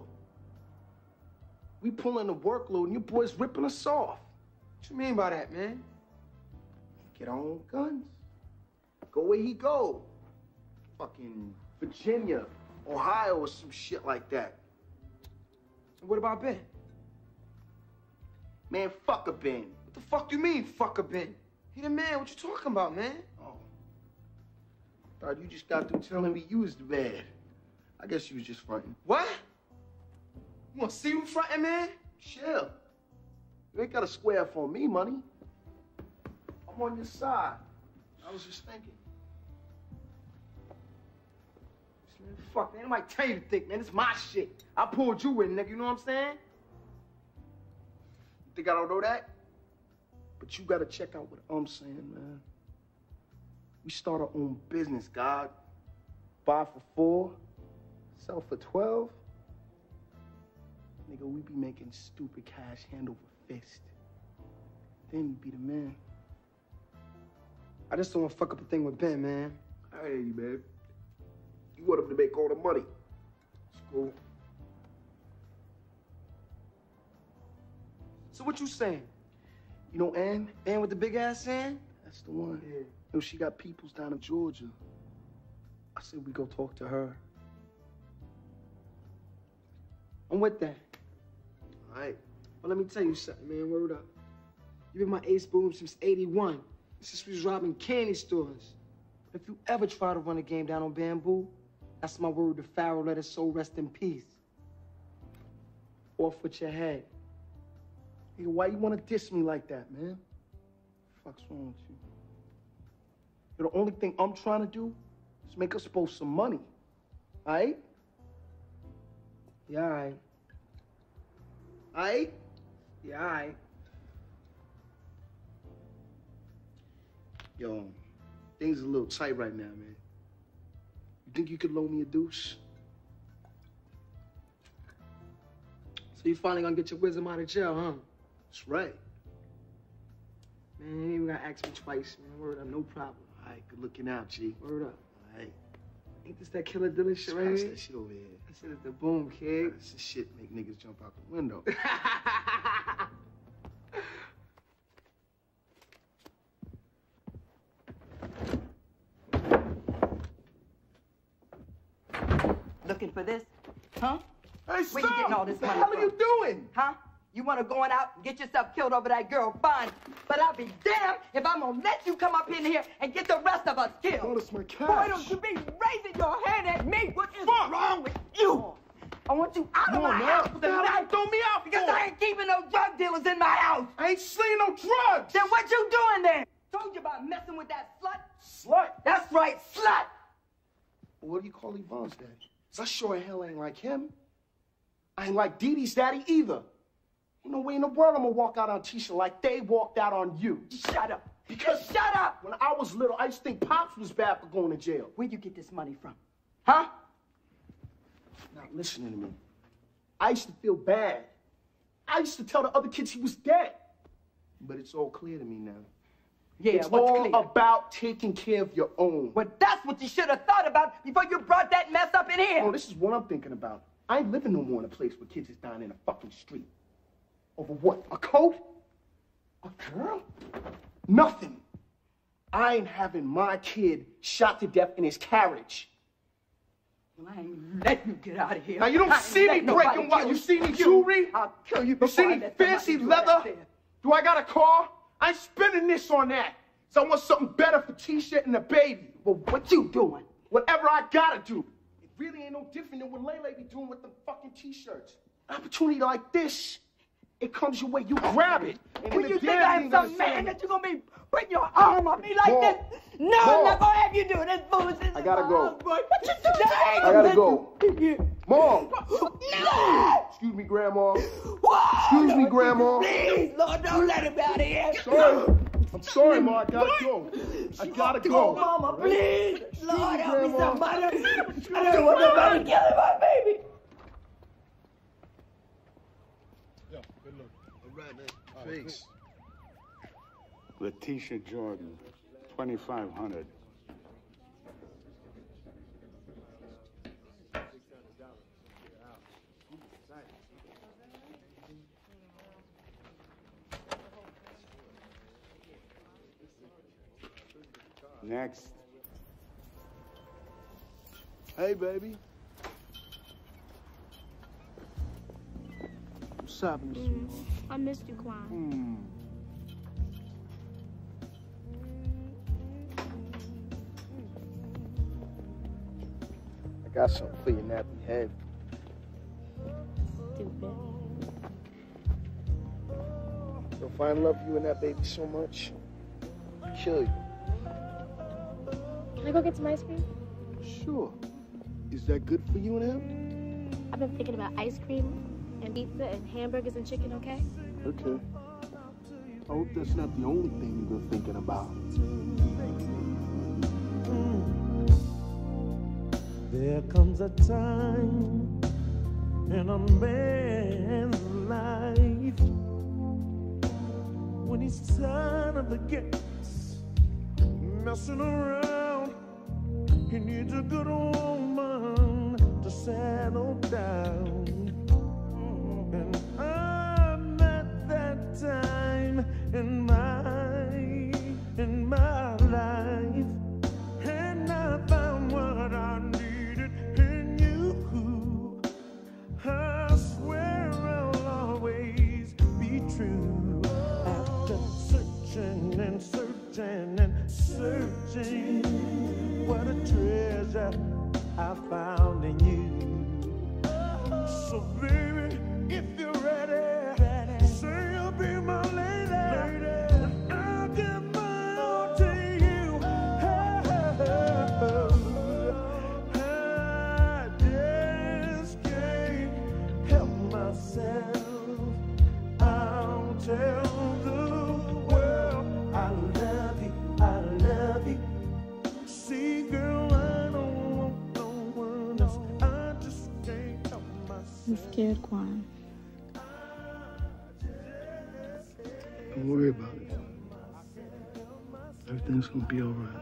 We pulling the workload and you boys ripping us off. What you mean by that, man? Get our own guns. Go where he go. Fucking Virginia, Ohio, or some shit like that. And what about Ben? Man, fuck a Ben. What the fuck you mean, fuck a Ben? He the man, what you talking about, man? Oh. Thought you just got through telling me you was the man. I guess you was just fronting. What? You wanna see you fronting, man? Chill. You ain't got a square for me, money. I'm on your side. I was just thinking. Man, fuck, man, nobody tell you to think, man. It's my shit. I pulled you in, nigga, you know what I'm saying? You think I don't know that? But you gotta check out what I'm saying, man. We start our own business, God. Buy for four, sell for twelve. Nigga, we be making stupid cash hand over fist. Then you be the man. I just don't want to fuck up a thing with Ben, man. I hear you, man. You want him to make all the money. It's cool. So what you saying? You know Ann? Ann with the big ass Ann? That's the one. Yeah. You know, she got peoples down in Georgia. I said we go talk to her. I'm with that. All right. Well, let me tell you something, man. Word up. You been my ace boom since eighty-one. Since we was robbing candy stores. If you ever try to run a game down on Bamboo, that's my word to Pharaoh, let his soul rest in peace. Off with your head. Hey, why you want to diss me like that, man? Fuck's wrong with you? You know, the only thing I'm trying to do is make us both some money. All right? Yeah, all right. All right? Yeah, all right. Yo, things are a little tight right now, man. You think you could loan me a deuce? So you finally gonna get your wisdom out of jail, huh? That's right. Man, you ain't even gotta ask me twice, man. Word up, no problem. All right, good looking out, G. Word up. All right. Ain't this that killer Dylan shit right Pass here? that shit over here. That shit is the boom, kid. This is shit make niggas jump out the window. Looking for this? Huh? Hey, Where you getting all this what money the hell from? are you doing? Huh? You want to go on out and get yourself killed over that girl? Fine. But I'll be damned if I'm going to let you come up in here and get the rest of us killed. Oh, that's my cash. Why don't you be raising your hand at me? What is wrong with you? I want you out Come of my on, man. house What the hell tonight. you throw me out Because for? I ain't keeping no drug dealers in my house. I ain't slinging no drugs. Then what you doing then? Told you about messing with that slut? Slut? That's right, slut. What do you call Yvonne's daddy? 'Cause I sure in hell ain't like him. I ain't like Dee Dee's daddy either. Ain't no way in the world I'm gonna walk out on Tisha like they walked out on you. Shut up. Because Just shut up. when I was little, I used to think Pops was bad for going to jail. Where'd you get this money from? Huh? Not listening to me. I used to feel bad. I used to tell the other kids he was dead. But it's all clear to me now. Yeah, it's what's all clear? about taking care of your own. Well, that's what you should have thought about before you brought that mess up in here. Oh, this is what I'm thinking about. I ain't living no more in a place where kids is dying in a fucking street. Over what? A coat? A girl? Nothing. I ain't having my kid shot to death in his carriage. Well, I ain't letting you get out of here. Now, you don't I ain't see me letting breaking nobody what? kill You see me you. jewelry? I'll kill you You before see I me let fancy somebody do that leather? there. Do I got a car? I ain't spending this on that. So I want something better for T-shirt and the baby. Well, what you doing? Whatever I gotta do. It really ain't no different than what Lele be doing with the fucking T-shirts. An opportunity like this, it comes your way, you grab it. And When in you the think damn I'm thing some gonna man say- that you're gonna be putting your arm on me like Mom. this? No, I'm Mom. not gonna have you do this foolishness. I gotta in my go. house, boy. What you doing? I I gotta go. go. Mom! No! Excuse me, Grandma. Whoa, Excuse me, Lord, Grandma. Please, Lord, don't let him out of here. Sorry. I'm sorry, Ma. I gotta go. I gotta go. Mama, please. Lord, help me, Grandma. somebody. I don't want nobody killing my baby. Yo, good look. All right, man. Thanks. Letitia Jordan, twenty-five hundred. Next. Hey, baby. What's happening, Mm, sweetheart? I missed you, Quan. Hmm. I got something for your nappy head. Stupid. If I love you and that baby so much, I'll kill you. Can I go get some ice cream? Sure. Is that good for you and him? I've been thinking about ice cream and pizza and hamburgers and chicken, okay? Okay. I hope that's not the only thing you've been thinking about. There comes a time in a man's life when he's tired of the games, messing around. He needs a good woman to settle down. And I'm at that time in my, in my life. And I found what I needed in you. I swear I'll always be true. After searching and searching and searching, what a treasure I found in you. So baby, if you're ready, ready. Say you'll be my lady, lady. And I'll give my all to you. I just can't help myself. I'll tell the world I love you, I love you. See, girl, I don't want no one else. I just can't help myself. I'm scared, Quan. Don't worry about it. Everything's gonna be all right.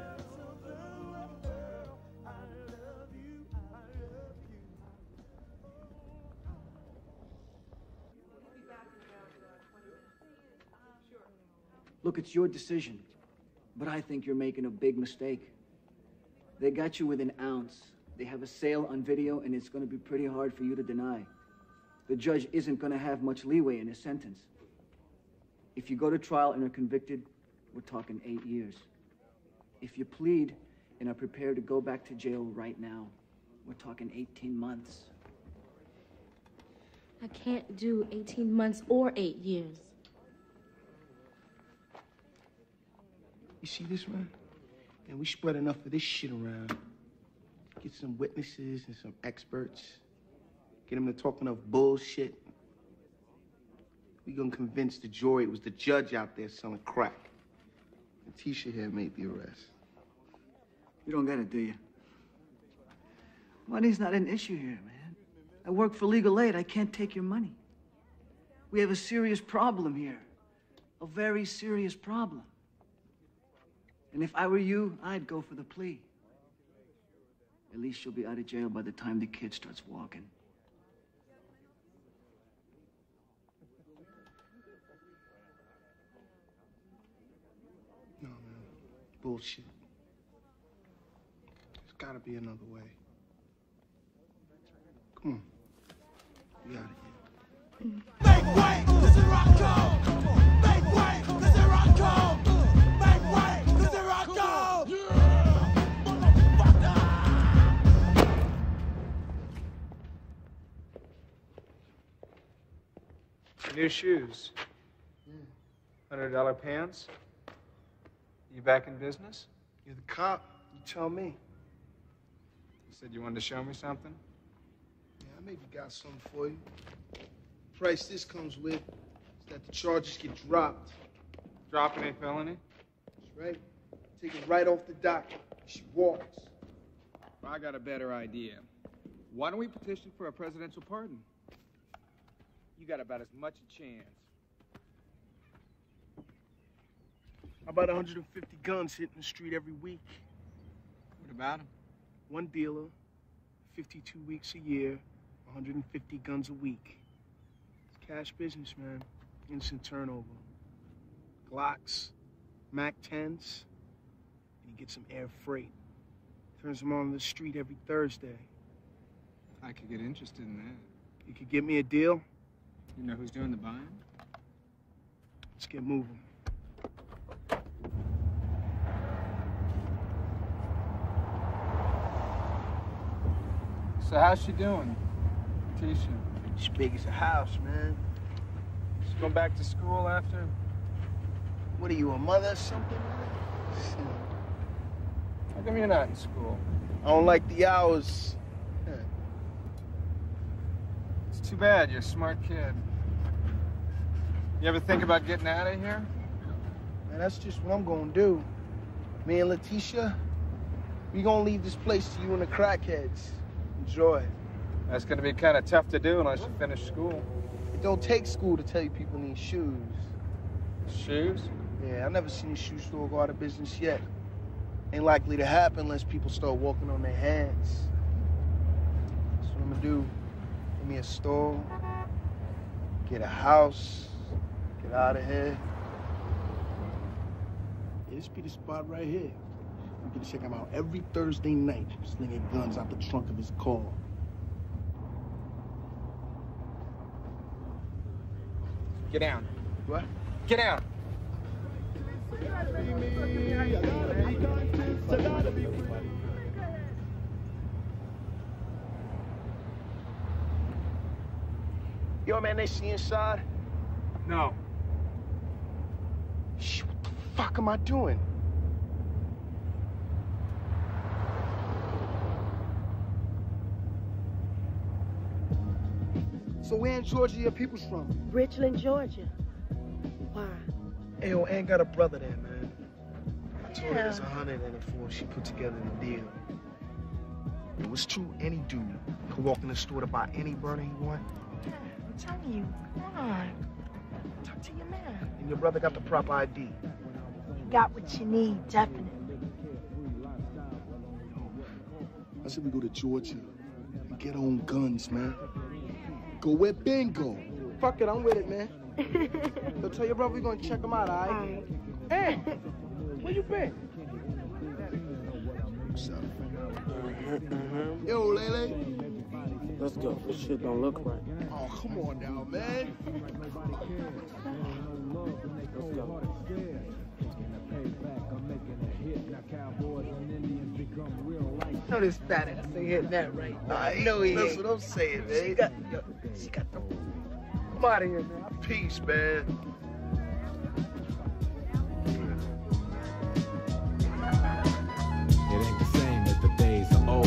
Look, it's your decision, but I think you're making a big mistake. They got you with an ounce. They have a sale on video, and it's going to be pretty hard for you to deny. The judge isn't going to have much leeway in his sentence. If you go to trial and are convicted, we're talking eight years. If you plead and are prepared to go back to jail right now, we're talking eighteen months. I can't do eighteen months or eight years. You see this, man? And we spread enough of this shit around. Get some witnesses and some experts. Get them to talk enough bullshit. We gonna convince the jury it was the judge out there selling crack. And Tisha here made the arrest. You don't get it, do you? Money's not an issue here, man. I work for legal aid. I can't take your money. We have a serious problem here. A very serious problem. And if I were you, I'd go for the plea. At least you'll be out of jail by the time the kid starts walking. No, man. Bullshit. There's gotta be another way. Come on. We out of here. Make way, this is Rocco. Make way, this is Rocco. Make way, this is Rocco. New shoes. Hundred dollar pants. You back in business? You're the cop. You tell me. You said you wanted to show me something? Yeah, I maybe got something for you. Price this comes with is that the charges get dropped. Dropping a felony? That's right. Take it right off the docket. She walks. I got a better idea. Why don't we petition for a presidential pardon? You got about as much a chance. How about one hundred fifty guns hitting the street every week? What about them? One dealer, fifty-two weeks a year, one hundred fifty guns a week. It's cash business, man. Instant turnover. Glocks, Mac tens, and you get some air freight. Turns them on the street every Thursday. I could get interested in that. You could get me a deal? You know who's doing the buying? Let's get moving. So how's she doing, Tisha? She's big as a house, man. She's going back to school after? What are you, a mother or something? How come you're not in school? I don't like the hours. It's too bad. You're a smart kid. You ever think about getting out of here? Man, that's just what I'm gonna do. Me and Letitia, we gonna leave this place to you and the crackheads. Enjoy. That's gonna be kind of tough to do unless you finish school. It don't take school to tell you people need shoes. Shoes? Yeah, I've never seen a shoe store go out of business yet. Ain't likely to happen unless people start walking on their hands. That's what I'm gonna do. Give me a store, get a house, get out of here. Yeah, this be the spot right here. You can check him out every Thursday night, slinging guns out the trunk of his car. Get down. What? Get down. Yo, man, they see inside? No. Shh, what the fuck am I doing? So where in Georgia your people's from? Richland, Georgia. Why? Hey, yo, Ann got a brother there, man. I told her Yeah. there's a hundred in it for when she put together the deal. It was true, any dude could walk in the store to buy any burner he want. I'm telling you, come on. Talk to your man. And your brother got the proper I D. You got what you need, definitely. I said we go to Georgia and get our own guns, man. Go where Ben go. Fuck it, I'm with it, man. So tell your brother we're gonna check him out, all right? Hey, where you been? What's up? Mm-hmm. Yo, Lele. Let's go. This shit don't look right. Oh, come on now, man. Let's go. know this fat ass ain't hitting that right. I know he That's ain't. what I'm saying, man. She got, yo, she got the... Come out of here, man. Peace, man. It ain't the same as the days of old.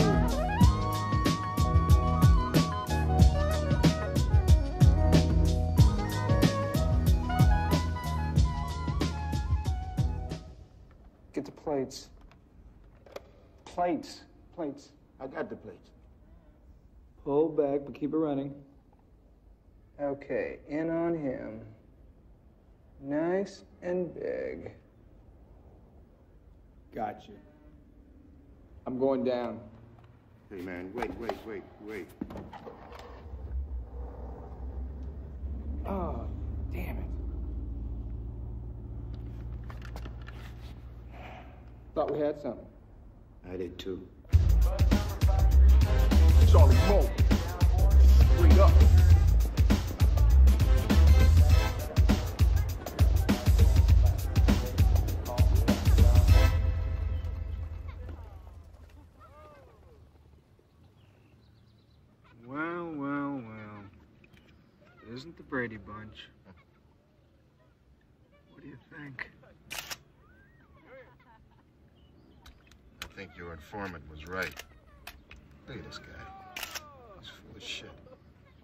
Get the plates. Plates. Plates. I got the plates. Pull back, but keep it running. Okay, in on him. Nice and big. Gotcha. I'm going down. Hey, man, wait, wait, wait, wait. Oh, damn it. Thought we had something. I did too. Charlie Mo. Straight up. Well, well, well. It isn't the Brady Bunch. What do you think? I think your informant was right. Look at this guy. He's full of shit.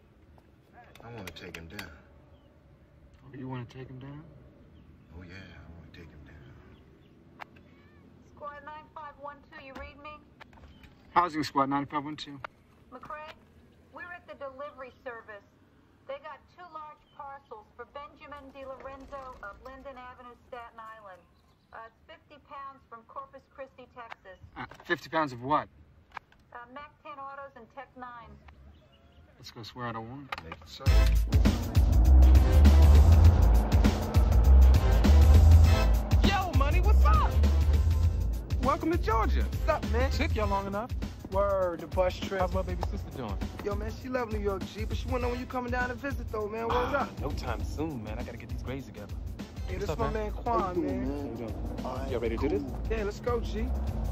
I want to take him down. Oh, you want to take him down? Oh, yeah, I Housing Squad, ninety-five one two. McCrae, we're at the delivery service. They got two large parcels for Benjamin DiLorenzo of Linden Avenue, Staten Island. Uh, it's fifty pounds from Corpus Christi, Texas. Uh, fifty pounds of what? Uh, Mac ten Autos and Tech nine. Let's go swear out a warrant. Make it so. Yo, Money, what's up? Welcome to Georgia. What's up, man? Took y'all long enough. Word, the bus trip. How's my baby sister doing? Yo, man, she love New York, G, but she wanna know when you coming down to visit, though, man. Word Ah, up. no time soon, man. I gotta get these grades together. Hey, What's this up, my man? man Quan, How you doing, man. man? How you doing? All right, y'all ready to do this? Yeah, let's go, G.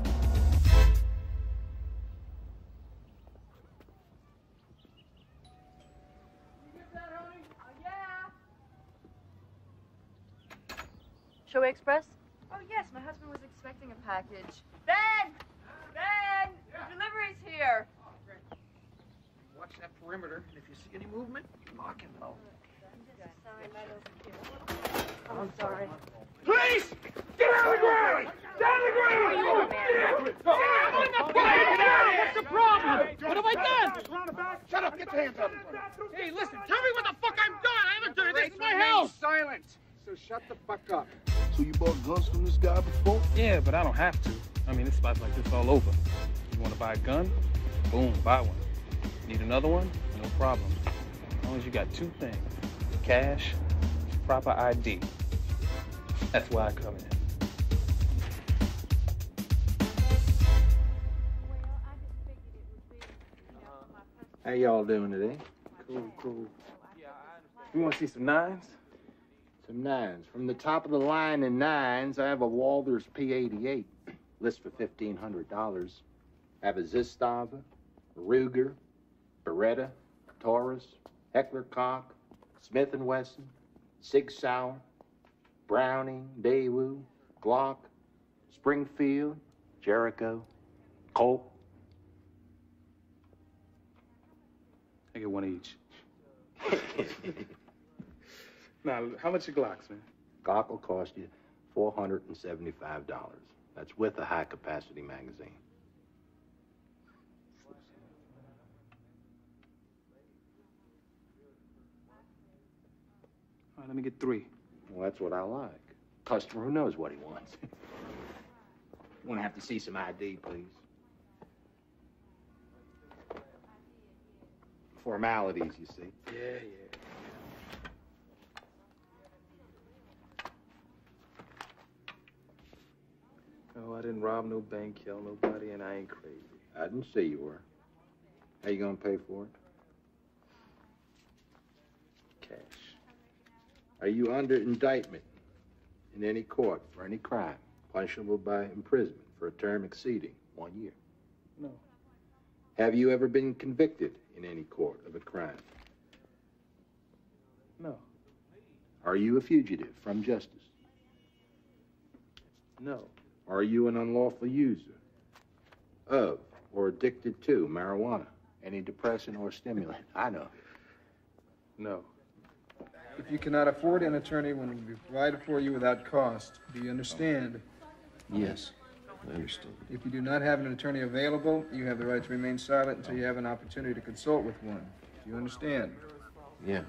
Shoei Express? Oh, yes, my husband was expecting a package. Ben! Ben! The delivery's here. Watch that perimeter, and if you see any movement, lock and load. I'm sorry. Police! Get on the ground! Down the ground! What's the problem? What have I done? Shut up! Get your hands up! Hey, listen, tell me what the fuck I'm doing. I haven't done it. This is my house. Silent. So shut the fuck up. So you bought guns from this guy before? Yeah, but I don't have to. I mean, this spot's like this all over. You want to buy a gun? Boom, buy one. Need another one? No problem. As long as you got two things. Cash, proper I D. That's why I come in. How y'all doing today? Cool, cool. You want to see some nines? Some nines. From the top of the line in nines, I have a Walters P eighty-eight. List for fifteen hundred dollars. I have a Zistava, a Ruger, Beretta, Taurus, Heckler Koch, Smith and Wesson, Sig Sauer, Browning, Daewoo, Glock, Springfield, Jericho, Colt. I get one each. Now, how much are Glocks, man? Glock will cost you four hundred seventy-five dollars. That's with a high-capacity magazine. All right, let me get three. Well, that's what I like. Customer who knows what he wants. Want to have to see some I D, please. Formalities, you see. Yeah, yeah. Oh, I didn't rob no bank, kill nobody, and I ain't crazy. I didn't say you were. How you gonna pay for it? Cash. Are you under indictment in any court for any crime punishable by imprisonment for a term exceeding one year? No. Have you ever been convicted in any court of a crime? No. Are you a fugitive from justice? No. Are you an unlawful user of or addicted to marijuana, any depressant or stimulant? I know. No. If you cannot afford an attorney, one will be provided for you without cost. Do you understand? Yes, I understand. If you do not have an attorney available, you have the right to remain silent until you have an opportunity to consult with one. Do you understand? Yeah.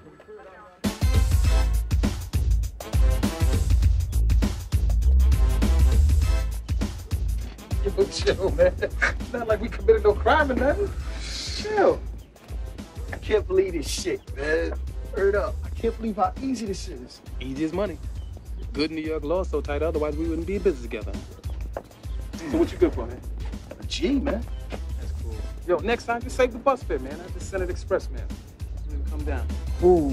Yo, chill, man. It's not like we committed no crime or nothing. Chill. I can't believe this shit, man. Heard up. I can't believe how easy this shit is. Easy as money. Good New York law so tight, otherwise we wouldn't be in business together. So what you good for, man? A G, man. That's cool. Yo, next time, just save the bus fare, man. I just send it express, man. So you can come down. Ooh.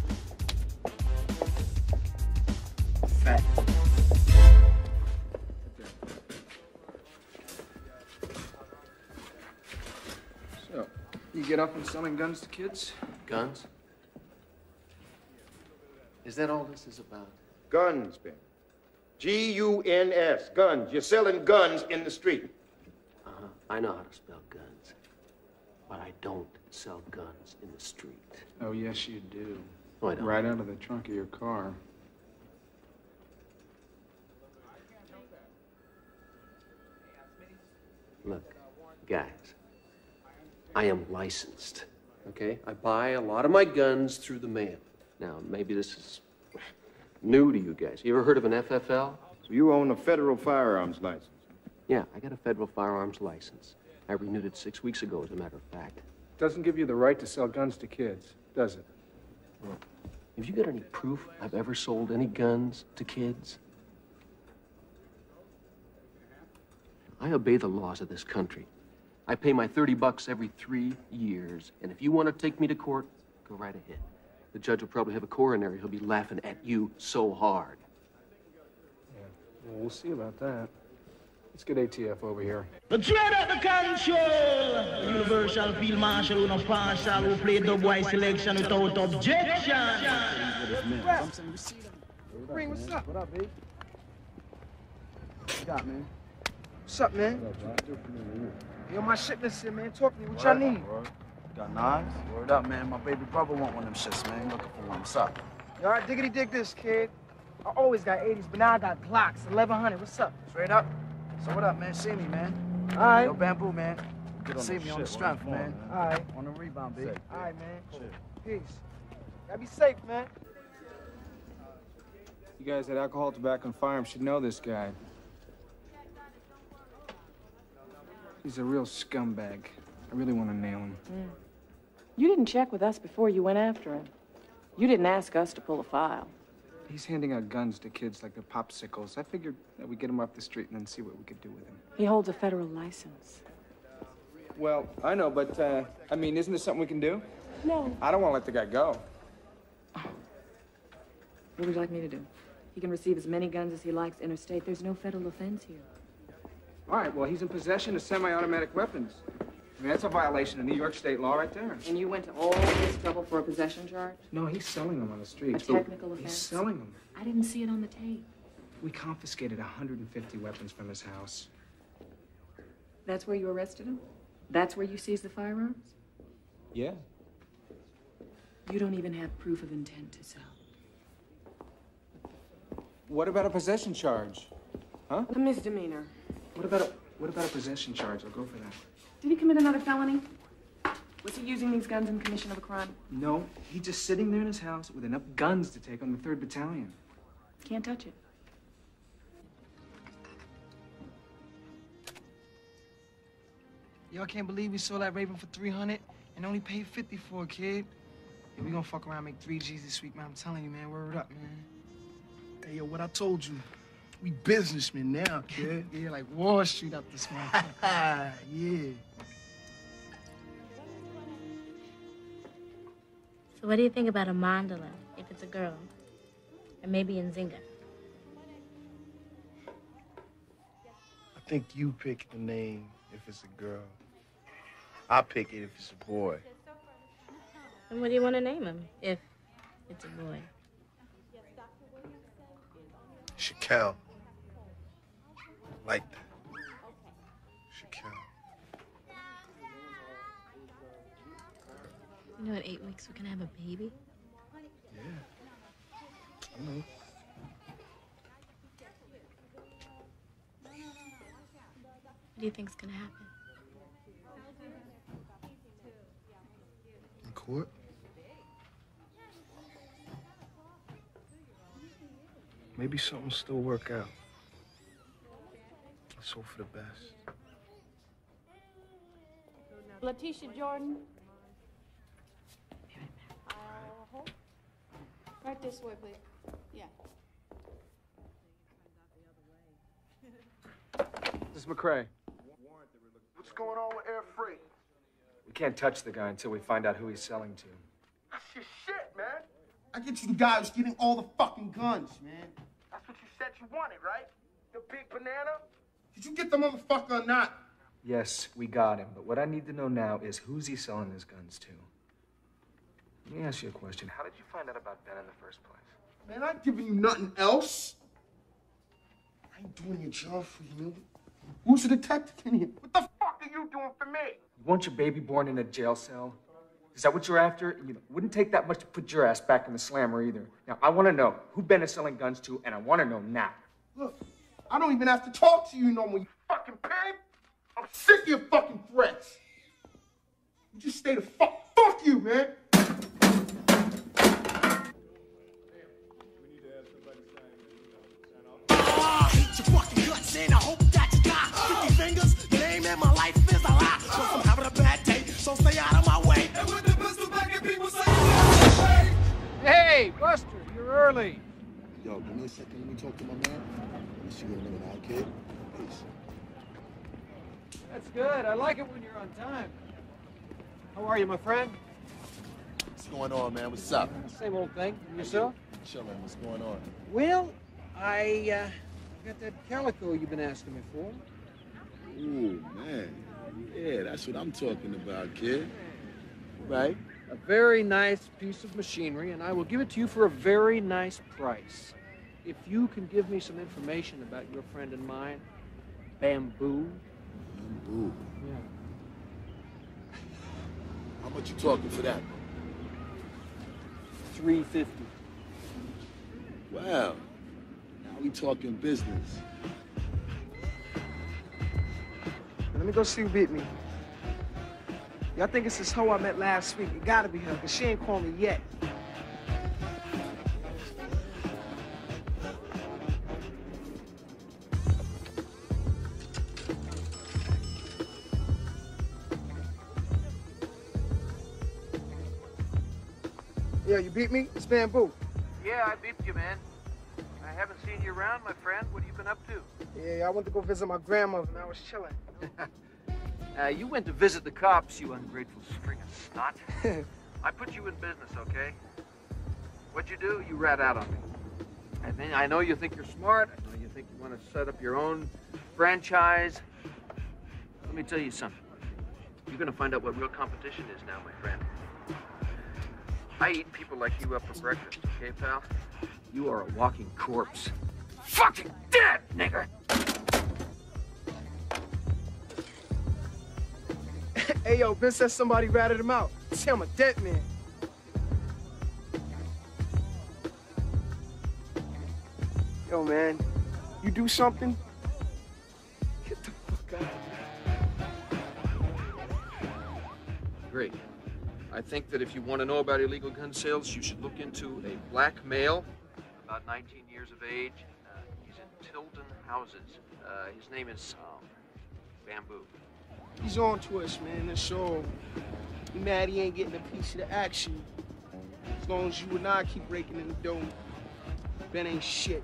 Fat. So, you get up on selling guns to kids? Guns? Is that all this is about? Guns, Ben. G U N S, guns. You're selling guns in the street. Uh-huh. I know how to spell guns. But I don't sell guns in the street. Oh, yes, you do. No, I don't. Right out of the trunk of your car. Look, Guys, I am licensed, okay? I buy a lot of my guns through the mail. Now, maybe this is new to you guys. You ever heard of an F F L? So you own a federal firearms license? Yeah, I got a federal firearms license. I renewed it six weeks ago, as a matter of fact. Doesn't give you the right to sell guns to kids, does it? Well, have you got any proof I've ever sold any guns to kids? I obey the laws of this country. I pay my thirty bucks every three years, and if you want to take me to court, go right ahead. The judge will probably have a coronary. He'll be laughing at you so hard. Yeah, well, we'll see about that. Let's get A T F over here. The trade up the control. Universal Field Marshal, who no partial, who play the boy selection without objection. Ring, what's up? What up, B? What you got, man? What's up, man? Yo, my shipment's here, man. Talk to me. What y'all need? Got knives? Word up, man. My baby brother want one of them shits, man. Looking for one. What's up? Yo, all right, diggity dig this, kid. I always got eighties, but now I got Glocks, eleven hundred. What's up? Straight up. So what up, man? See me, man. All right. Yo, Bamboo, man. Good See me on the strength, man. All right. On the rebound, B. All right, man. Peace. Gotta be safe, man. You guys at Alcohol, Tobacco, and Firearms should know this guy. He's a real scumbag. I really want to nail him. Mm. You didn't check with us before you went after him. You didn't ask us to pull a file. He's handing out guns to kids like they're popsicles. I figured that we'd get him off the street and then see what we could do with him. He holds a federal license. Well, I know, but, uh, I mean, isn't this something we can do? No. I don't want to let the guy go. What would you like me to do? He can receive as many guns as he likes interstate. There's no federal offense here. All right, well, he's in possession of semi-automatic weapons. I mean, that's a violation of New York state law right there. And you went to all this trouble for a possession charge? No, he's selling them on the streets. A technical He's offense? selling them. I didn't see it on the tape. We confiscated one hundred fifty weapons from his house. That's where you arrested him? That's where you seized the firearms? Yeah. You don't even have proof of intent to sell. What about a possession charge? Huh? A misdemeanor. What about a, what about a possession charge? I'll go for that. Did he commit another felony? Was he using these guns in commission of a crime? No, he's just sitting there in his house with enough guns to take on the third Battalion. Can't touch it. Yo, I can't believe we sold that Raven for three hundred and only paid fifty for it, kid. Yeah, we gonna fuck around and make three G's this week, man. I'm telling you, man. Word up, man. Hey, yo, what I told you. We businessmen now, kid. Yeah, like Wall Street up this month. Yeah. So what do you think about a mandala, if it's a girl? Or maybe Nzinga? I think you pick the name if it's a girl. I'll pick it if it's a boy. And what do you want to name him, if it's a boy? Shaquille. Like that. Shaquille. You know, in eight weeks we're gonna have a baby? Yeah. I know. What do you think's gonna happen? In court? Maybe something will still work out. Let's hope for the best. Letitia Jordan. Uh-huh. Right this way, please. Yeah. This is McCrae. What's going on with Air Freight? We can't touch the guy until we find out who he's selling to. That's your shit, man. I get you the guy who's getting all the fucking guns, man. That's what you said you wanted, right? The big banana? Did you get the motherfucker or not? Yes, we got him, but what I need to know now is who's he selling his guns to. Let me ask you a question. How did you find out about Ben in the first place? Man, I ain't giving you nothing else. I ain't doing your job for you, man. Who's the detective in here? What the fuck are you doing for me? You want your baby born in a jail cell? Is that what you're after? You know, it wouldn't take that much to put your ass back in the slammer either. Now, I want to know who Ben is selling guns to, and I want to know now. Look, I don't even have to talk to you no more, you fucking pig. I'm Sick of your fucking threats. You just stay the fuck. Fuck you, man. I hate your fucking guts and I hope that you die. fifty fingers, the name in my life is a lie. Cause I'm having a bad day, so stay out of my way. And with the pistol back and people say, Hey, Buster, you're early. Yo, give me a second. Let me talk to my man. Let me see you in a minute now, kid. Peace. That's good. I like it when you're on time. How are you, my friend? What's going on, man? What's up? Same old thing. And yourself? Chilling. What's going on? Well, I uh, got that calico you've been asking me for. Ooh, man. Yeah, that's what I'm talking about, kid. Right? A very nice piece of machinery, and I will give it to you for a very nice price. If you can give me some information about your friend and mine, Bamboo. Bamboo? Yeah. How much you talking for that? three fifty. Well, now we talking business. Let me go see who beat me. Y'all think it's this hoe I met last week? It gotta be her, because she ain't called me yet. Yeah, you beat me? It's Bamboo. Yeah, I beeped you, man. I haven't seen you around, my friend. What have you been up to? Yeah, I went to go visit my grandmother, and I was chilling. Uh, you went to visit the cops, you ungrateful string of snot. I put you in business, okay? What'd you do? You rat out on me. I think I know you think you're smart. I know you think you want to set up your own franchise. Let me tell you something. You're going to find out what real competition is now, my friend. I eat people like you up for breakfast, okay, pal? You are a walking corpse. Fucking dead, nigger! Hey, yo, Ben said somebody ratted him out. See, I'm a dead man. Yo, man, you do something? Get the fuck out of here. Great. I think that if you want to know about illegal gun sales, you should look into a black male, about nineteen years of age. Uh, he's in Tilden Houses. Uh, his name is um, Bamboo. He's on to us, man. That's all. He mad he ain't getting a piece of the action. As long as you and I keep raking in the dough, Ben ain't shit.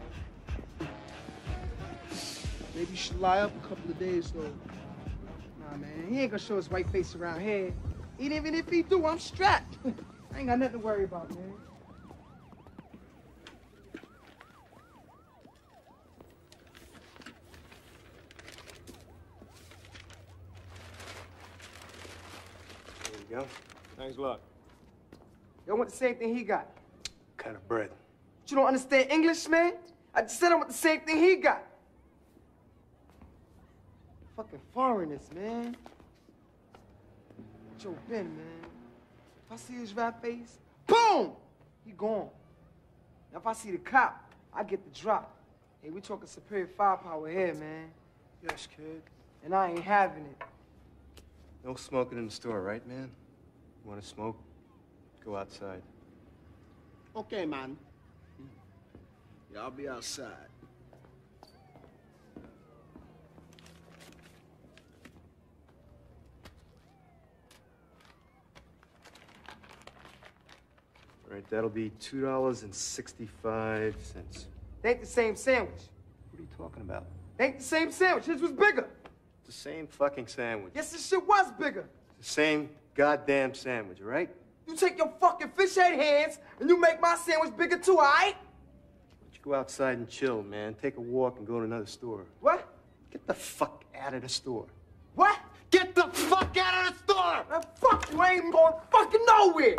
Maybe you should lie up a couple of days, though. Nah, man, he ain't gonna show his white face around here. Even if he do, I'm strapped. I ain't got nothing to worry about, man. There you go. Thanks a lot. Yo, want the same thing he got. What kind of bread? But you don't understand English, man? I just said I want the same thing he got. Fucking foreigners, man. Joe Ben, man. If I see his rat face, boom! He gone. Now, if I see the cop, I get the drop. Hey, we talking superior firepower here, man. Yes, kid. And I ain't having it. No smoking in the store, right, man? You want to smoke? Go outside. Okay, man. Yeah, I'll be outside. All right, that'll be two dollars and sixty-five cents. They ain't the same sandwich. What are you talking about? They ain't the same sandwich. His was bigger. It's the same fucking sandwich. Yes, this shit was bigger. It's the same goddamn sandwich, all right? You take your fucking fish head hands and you make my sandwich bigger too, all right? Why don't you go outside and chill, man? Take a walk and go to another store. What? Get the fuck out of the store. What? Get the fuck out of the store! Man, fuck you, I ain't going fucking nowhere!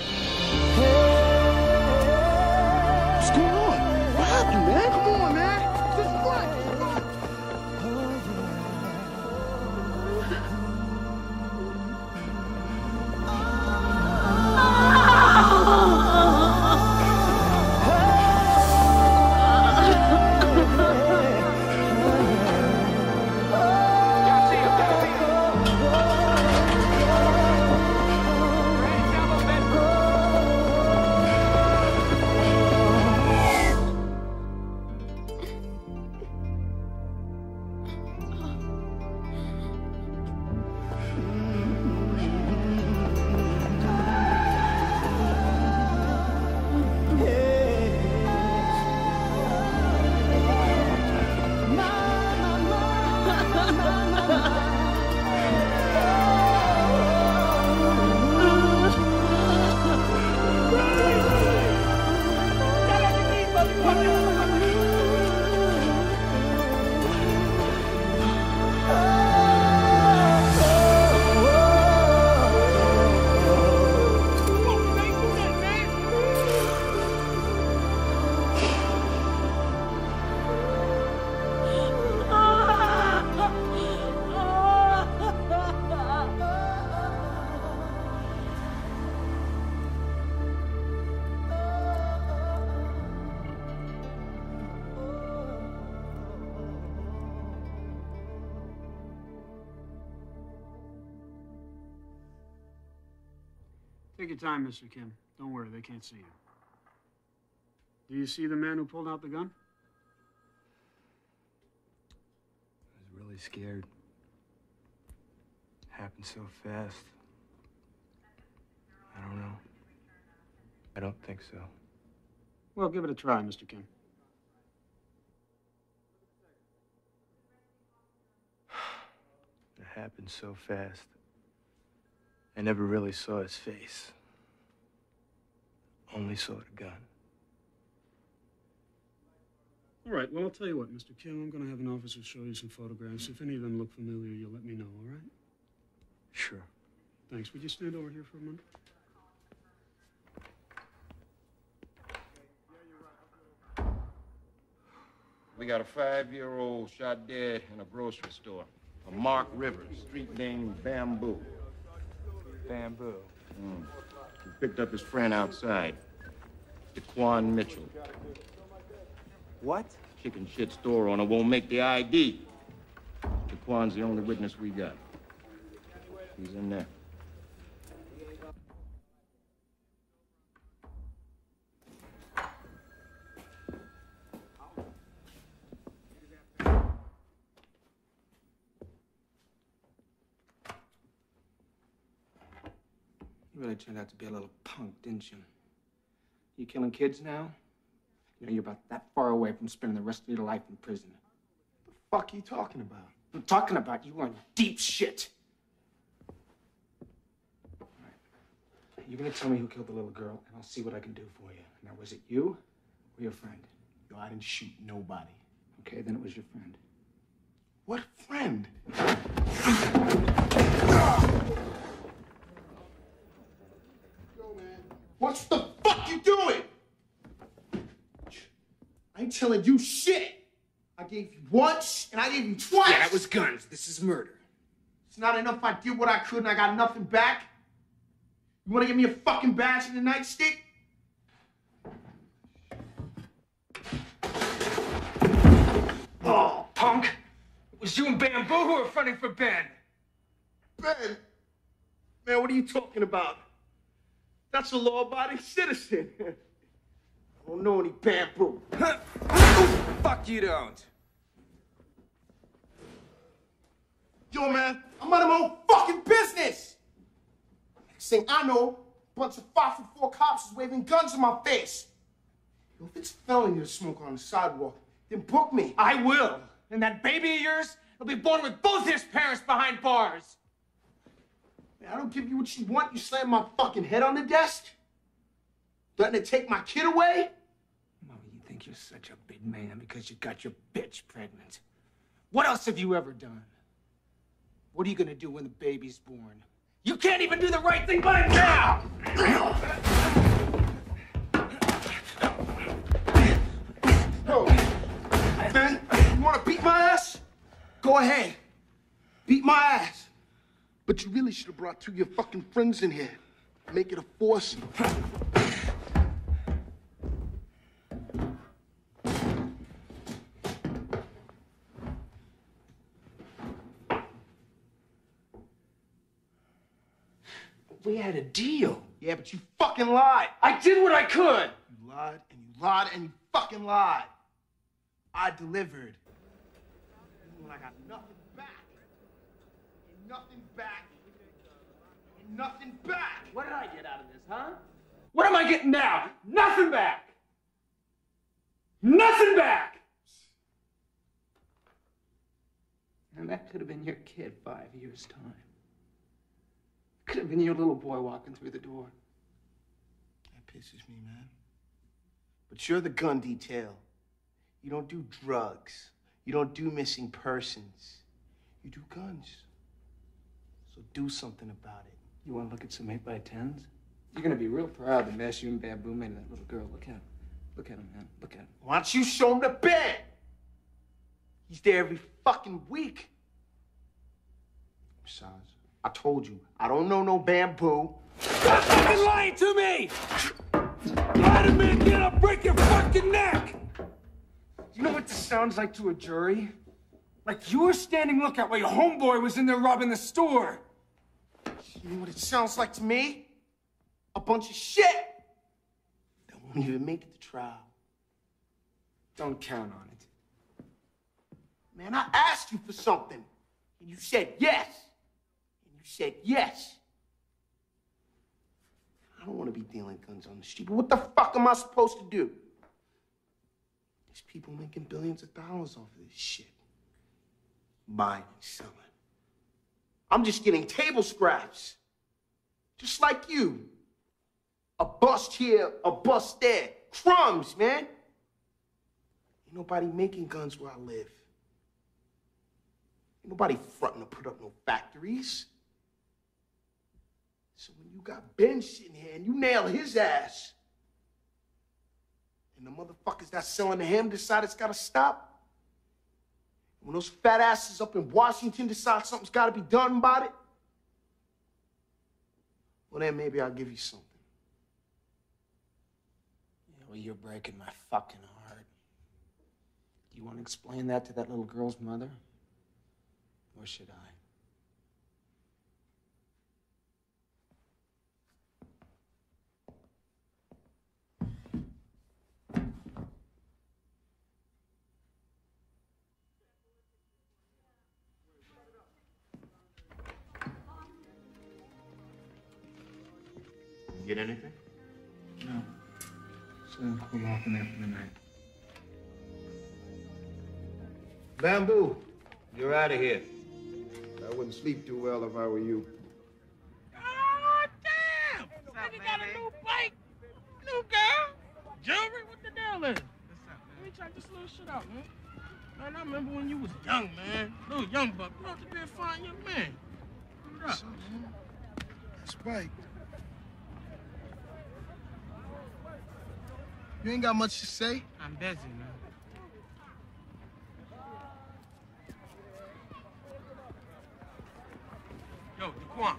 What's going on? What happened, man? Come on, man. Take your time, Mister Kim. Don't worry, they can't see you. Do you see the man who pulled out the gun? I was really scared. Happened so fast. I don't know. I don't think so. Well, give it a try, Mister Kim. It happened so fast. I never really saw his face. Only saw the gun. All right, well, I'll tell you what, Mister Kim. I'm going to have an officer show you some photographs. If any of them look familiar, you'll let me know, all right? Sure. Thanks. Would you stand over here for a minute? We got a five-year-old shot dead in a grocery store. A Mark Rivers, street name Bamboo. Bamboo. Mm. He picked up his friend outside, DeQuan Mitchell. What? Chicken shit store owner won't make the I D. DeQuan's the only witness we got. He's in there. You really turned out to be a little punk, didn't you? You killing kids now? You know, you're about that far away from spending the rest of your life in prison. The fuck are you talking about? I'm talking about you are in deep shit. All right. You're gonna tell me who killed the little girl, and I'll see what I can do for you. Now, was it you or your friend? Yo, I didn't shoot nobody. Okay, then it was your friend. What friend? What the fuck you doing? I ain't telling you shit. I gave you once, and I gave you twice. Yeah, that was guns. This is murder. It's not enough I did what I could and I got nothing back? You wanna give me a fucking badge and a nightstick? Oh, punk! It was you and Bamboo who were fronting for Ben. Ben? Man, what are you talking about? That's a law-abiding citizen. I don't know any Bamboo. Fuck you don't. Yo, man, I'm out of my own fucking business. Next thing I know, a bunch of five foot four cops is waving guns in my face. Yo, if it's felony to smoke on the sidewalk, then book me. I will. And that baby of yours will be born with both his parents behind bars. Man, I don't give you what you want. You slam my fucking head on the desk? Threatening to take my kid away? Mama, you think you're such a big man because you got your bitch pregnant. What else have you ever done? What are you gonna do when the baby's born? You can't even do the right thing by him now! Yo, Ben, you wanna beat my ass? Go ahead. Beat my ass. But you really should have brought two of your fucking friends in here. Make it a foursome. We had a deal. Yeah, but you fucking lied. I did what I could. You lied and you lied and you fucking lied. I delivered. When I got nothing back. And nothing back. And nothing back. What did I get out of this, huh? What am I getting now? Nothing back. Nothing back. And that could have been your kid five years' time. Could have been your little boy walking through the door. That pisses me, man. But you're the gun detail. You don't do drugs. You don't do missing persons. You do guns. So do something about it. You want to look at some eight by tens? You're going to be real proud of the mess you and Bamboo made of that little girl. Look at him. Look at him, man. Look at him. Why don't you show him the bed? He's there every fucking week. Besides, I told you, I don't know no Bamboo. Stop fucking lying to me! Lie to me again, I'll break your fucking neck! You know what this sounds like to a jury? Like you were standing lookout while your homeboy was in there robbing the store. You know what it sounds like to me? a bunch of shit that won't even make it to trial. Don't count on it. Man, I asked you for something, and you said yes. And you said yes. I don't want to be dealing guns on the street, but what the fuck am I supposed to do? There's people making billions of dollars off of this shit. Buying and selling. I'm just getting table scraps. Just like you. A bust here, a bust there. Crumbs, man. Ain't nobody making guns where I live. Ain't nobody fronting to put up no factories. So when you got Ben sitting here and you nail his ass, and the motherfuckers that's selling to him decide it's gotta stop, when those fat asses up in Washington decide something's gotta be done about it, well then maybe I'll give you something. Yeah, well, you're breaking my fucking heart. Do you want to explain that to that little girl's mother? Or should I? Get anything? No. So cool off in there for the night. Bamboo, you're out of here. I wouldn't sleep too well if I were you. Oh, damn! Nigga got a new bike. New girl. Jewelry, what the deal is? Let me check this little shit out, man. Man, I remember when you was young, man. Little young buck. You ought to be a fine young man. What up? That's right. You ain't got much to say? I'm busy, man. Yo, Daquan.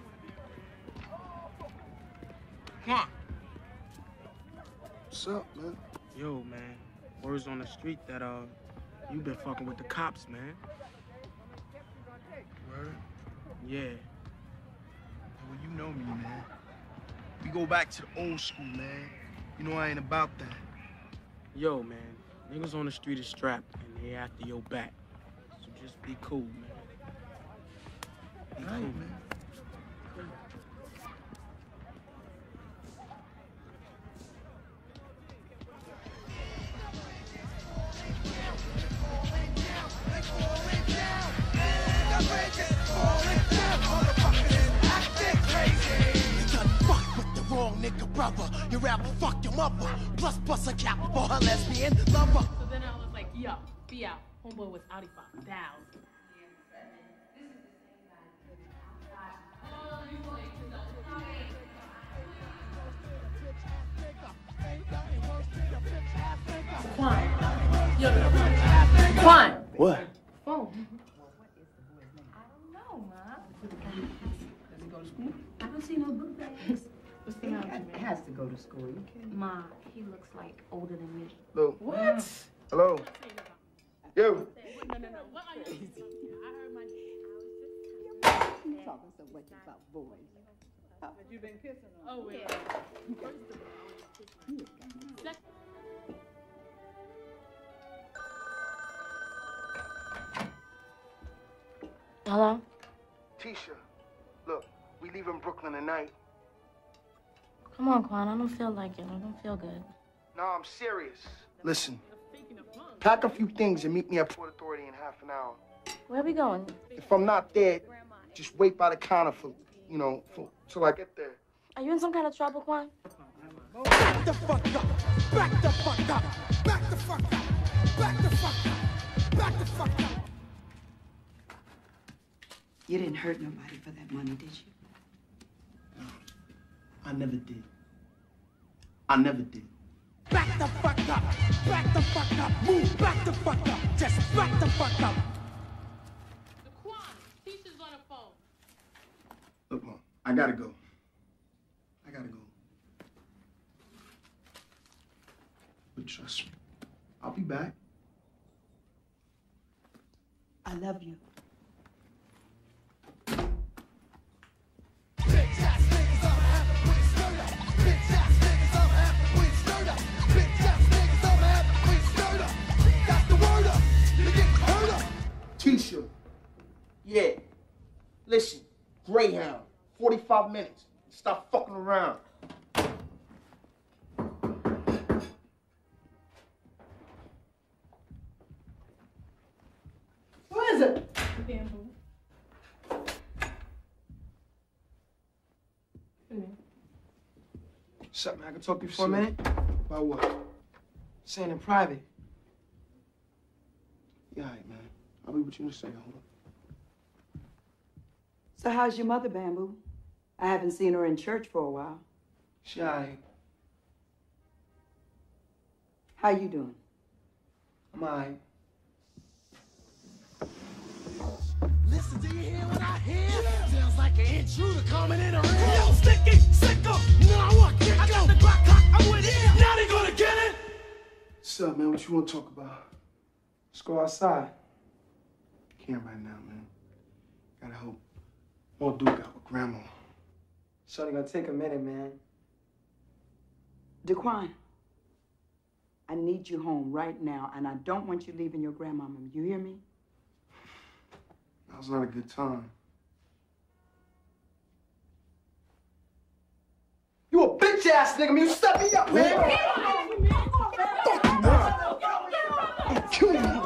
Daquan. What's up, man? Yo, man. Word's on the street that, uh, you been fucking with the cops, man. Word? Yeah. Well, you know me, man. We go back to the old school, man. You know I ain't about that. Yo, man. Niggas on the street is strapped, and they after your back. So just be cool, man. Be All right, cool. man. Nigga brother, you rather fuck your mother, plus bust a cap for her lesbian lover. So then I was like, yo, be out. Homeboy was outie five thousand. Quan. Yo, Quan. What? Phone. I don't know, Ma. Does he go to school? I don't see no book bags. What's the matter? He has to go to school. You can't. Ma, he looks like older than me. Hello. What? Hello. Yo. No, no, no. What are you? I heard my name. You talking so much about boys. Have you been kissing him? Oh, yeah. First of all, Sec- Hello? Tisha, look, we leaving Brooklyn tonight. Come on, Quan. I don't feel like it. I don't feel good. No, I'm serious. Listen, pack a few things and meet me at Port Authority in half an hour. Where are we going? If I'm not there, just wait by the counter for, you know, for, till I get there. Are you in some kind of trouble, Quan? Back the fuck up! Back the fuck up! Back the fuck up! Back the fuck up! Back the fuck up! You didn't hurt nobody for that money, did you? I never did. I never did. Back the fuck up! Back the fuck up! Move back the fuck up! Just back the fuck up! Daquan, Tisha's on the phone. Look, Mom, I gotta go. I gotta go. But trust me, I'll be back. I love you. Bitch ass niggas, I'ma have a quick skirt up. Bitch Yeah. Listen, Greyhound, forty-five minutes. Stop fucking around. Who is it? Bamboo. What's up, man? I can talk to you for a minute? About what? Saying in private. Yeah, all right, man. I'll be with you in a second. Hold on. So how's your mother, Bamboo? I haven't seen her in church for a while. She all right. How you doing? I'm all right. Listen, do you hear what I hear? Sounds like an intruder coming in the room. Yo, sticky, sicko. No, I want kick. I got the Glock cock. I'm with it. Now they gonna get it. What's up, man? What you want to talk about? Let's go outside. Can't right now, man. Gotta help old Duke out with Grandma. It's only gonna take a minute, man. Daquan, I need you home right now, and I don't want you leaving your grandmama. You hear me? Now's not a good time. You a bitch ass nigga, man. You step me up, man. Fuck you, man. I'm killing you.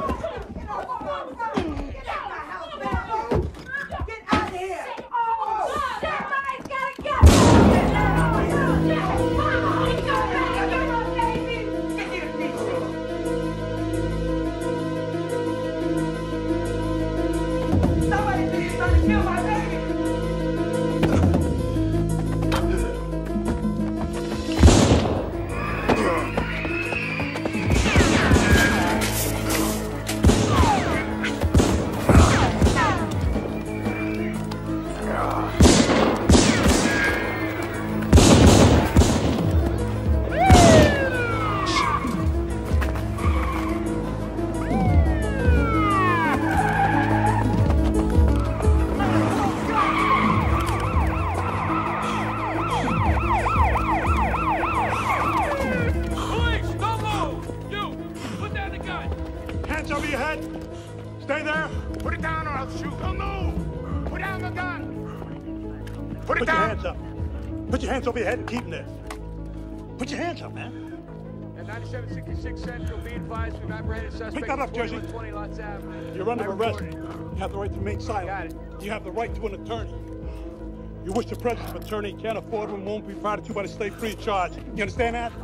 Put your hands over your head and keep them there. Put your hands up, man. At ninety-seven sixty-six Central, be advised we've apprehended suspect. Pick that up, Jersey. twenty Lots Avenue. You're under arrest. You have the right to remain silent. Got it. You have the right to an attorney. You wish the presence of attorney, can't afford one, won't be provided to by the state free of charge. You understand that?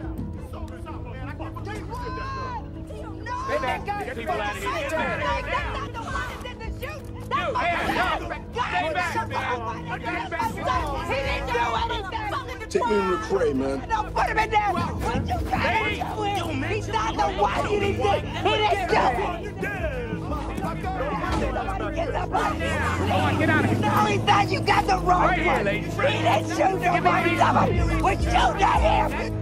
Stay back. Get people out of here. Get back. You, man, no. Stay back, man. Stay back. He didn't do anything. Take me to the crate, man. No, put him in there. What you trying to do him? He's not the one. He didn't do it. He didn't do it. Nobody gets up right now. Get out of here. No, he said you got the wrong Right here, one. ladies. He didn't shoot nobody. Somebody was shooting at him.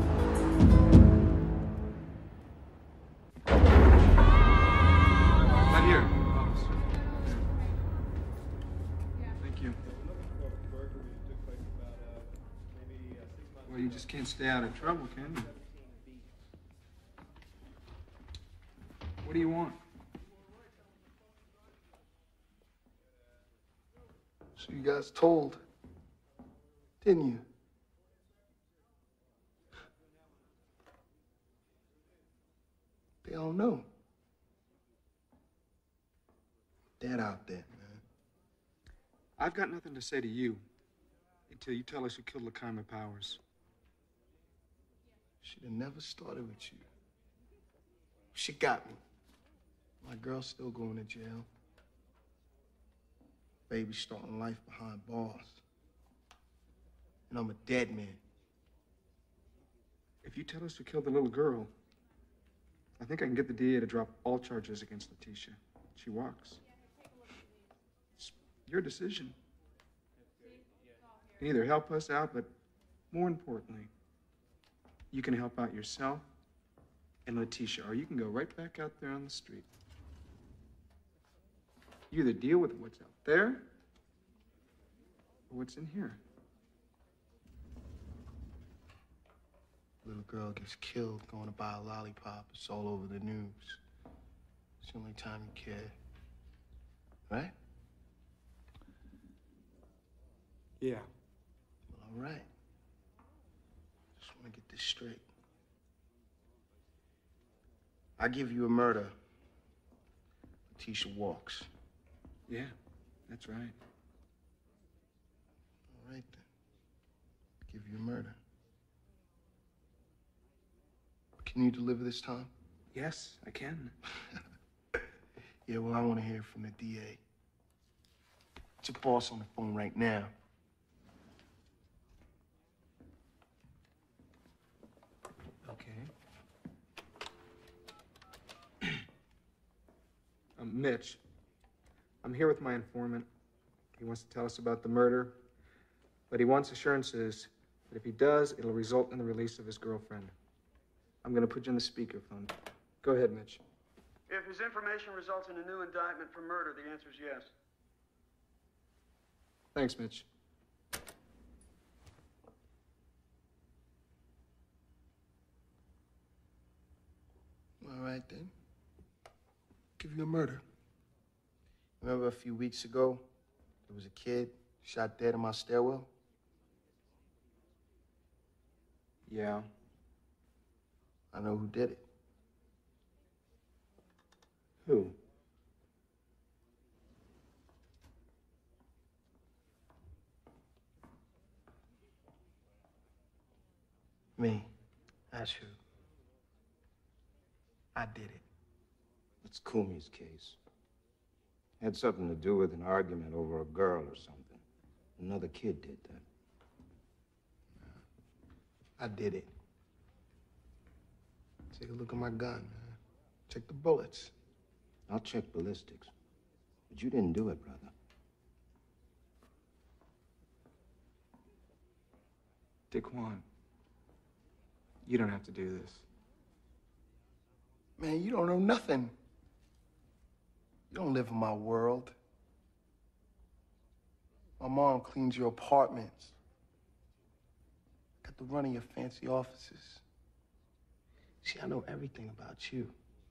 Not here, officer. Thank you. Well, you just can't stay out of trouble, can you? What do you want? So you guys told, didn't you? They all know. Dead out there, man. I've got nothing to say to you until you tell us who killed Lakeima Powers. Should have never started with you. She got me. My girl's still going to jail. Baby starting life behind bars. And I'm a dead man. If you tell us who killed the little girl, I think I can get the D A to drop all charges against Letitia. She walks. It's your decision. You can either help us out, but more importantly, you can help out yourself and Letitia, or you can go right back out there on the street. You either deal with what's out there or what's in here. Little girl gets killed going to buy a lollipop. It's all over the news. It's the only time you care. Right? Yeah. All right. Just want to get this straight. I give you a murder. Letitia walks. Yeah, that's right. All right, then. Give you a murder. Can you deliver this time? Yes, I can. Yeah, well, I want to hear from the D A. Get your boss on the phone right now. Okay. um, Mitch, I'm here with my informant. He wants to tell us about the murder, but he wants assurances that if he does, it'll result in the release of his girlfriend. I'm going to put you on the speakerphone. Go ahead, Mitch. If his information results in a new indictment for murder, the answer is yes. Thanks, Mitch. All right, then. Give you a murder. Remember a few weeks ago, there was a kid shot dead in my stairwell? Yeah. I know who did it. Who? Me. That's who. I did it. It's Kumi's case. Had something to do with an argument over a girl or something. Another kid did that. I did it. Take a look at my gun, man. Check the bullets. I'll check ballistics. But you didn't do it, brother. Daquan, you don't have to do this. Man, you don't know nothing. You don't live in my world. My mom cleans your apartments. Got the run of your fancy offices. See, I know everything about you.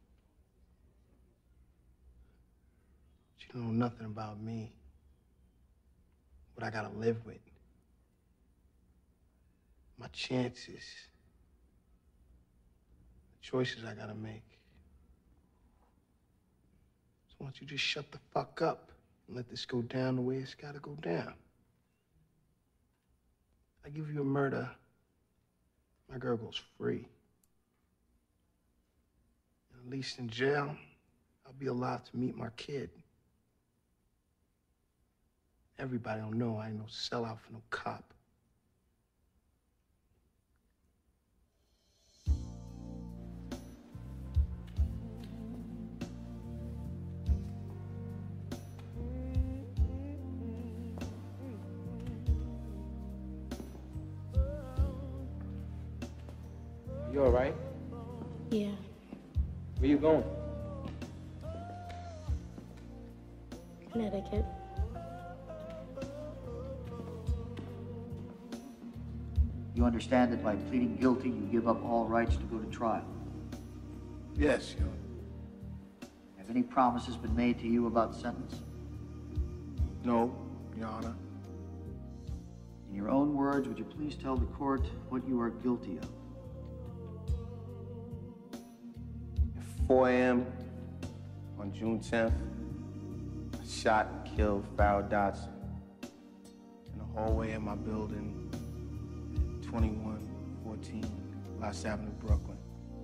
But you don't know nothing about me. What I gotta live with. My chances. The choices I gotta make. So why don't you just shut the fuck up and let this go down the way it's gotta go down? I give you a murder, my girl goes free. At least in jail, I'll be allowed to meet my kid. Everybody don't know I ain't no sellout for no cop. You all right? Yeah. Where you going? Connecticut. You understand that by pleading guilty, you give up all rights to go to trial? Yes, Your Honor. Have any promises been made to you about the sentence? No, Your Honor. In your own words, would you please tell the court what you are guilty of? At four A M on June tenth, I shot and killed Farrell Dodson in the hallway of my building, twenty-one fourteen Lost Avenue, Brooklyn.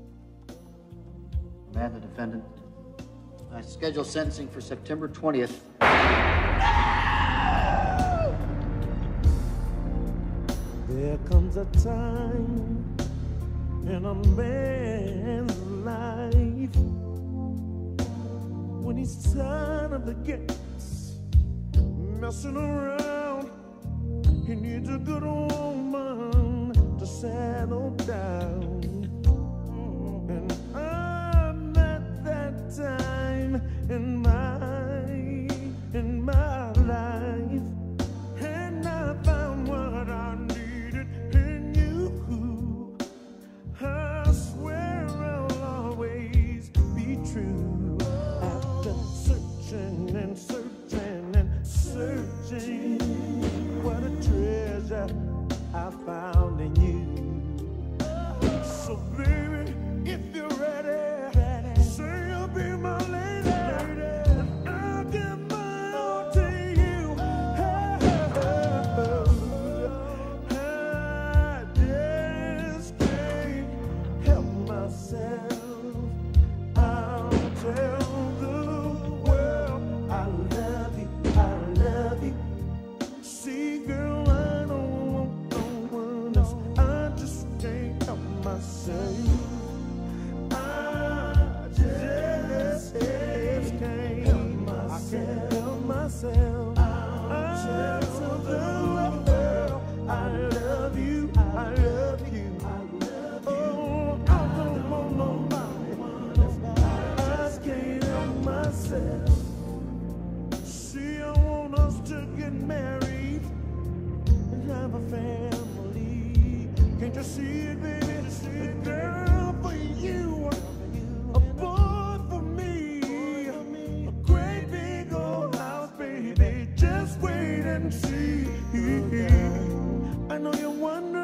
Command the defendant. I schedule sentencing for September twentieth. There comes a time in a man's life when he's tired of the games, messing around. He needs a good woman to settle down. And I'm at that time in my, in my life. And I found what I needed in you. I swear I'll always be true. After searching and searching and searching, what a trip. to get married and have a family. Can't you see it, baby? A girl for you, a boy for me, a great big old house, baby. Just wait and see. I know you're wondering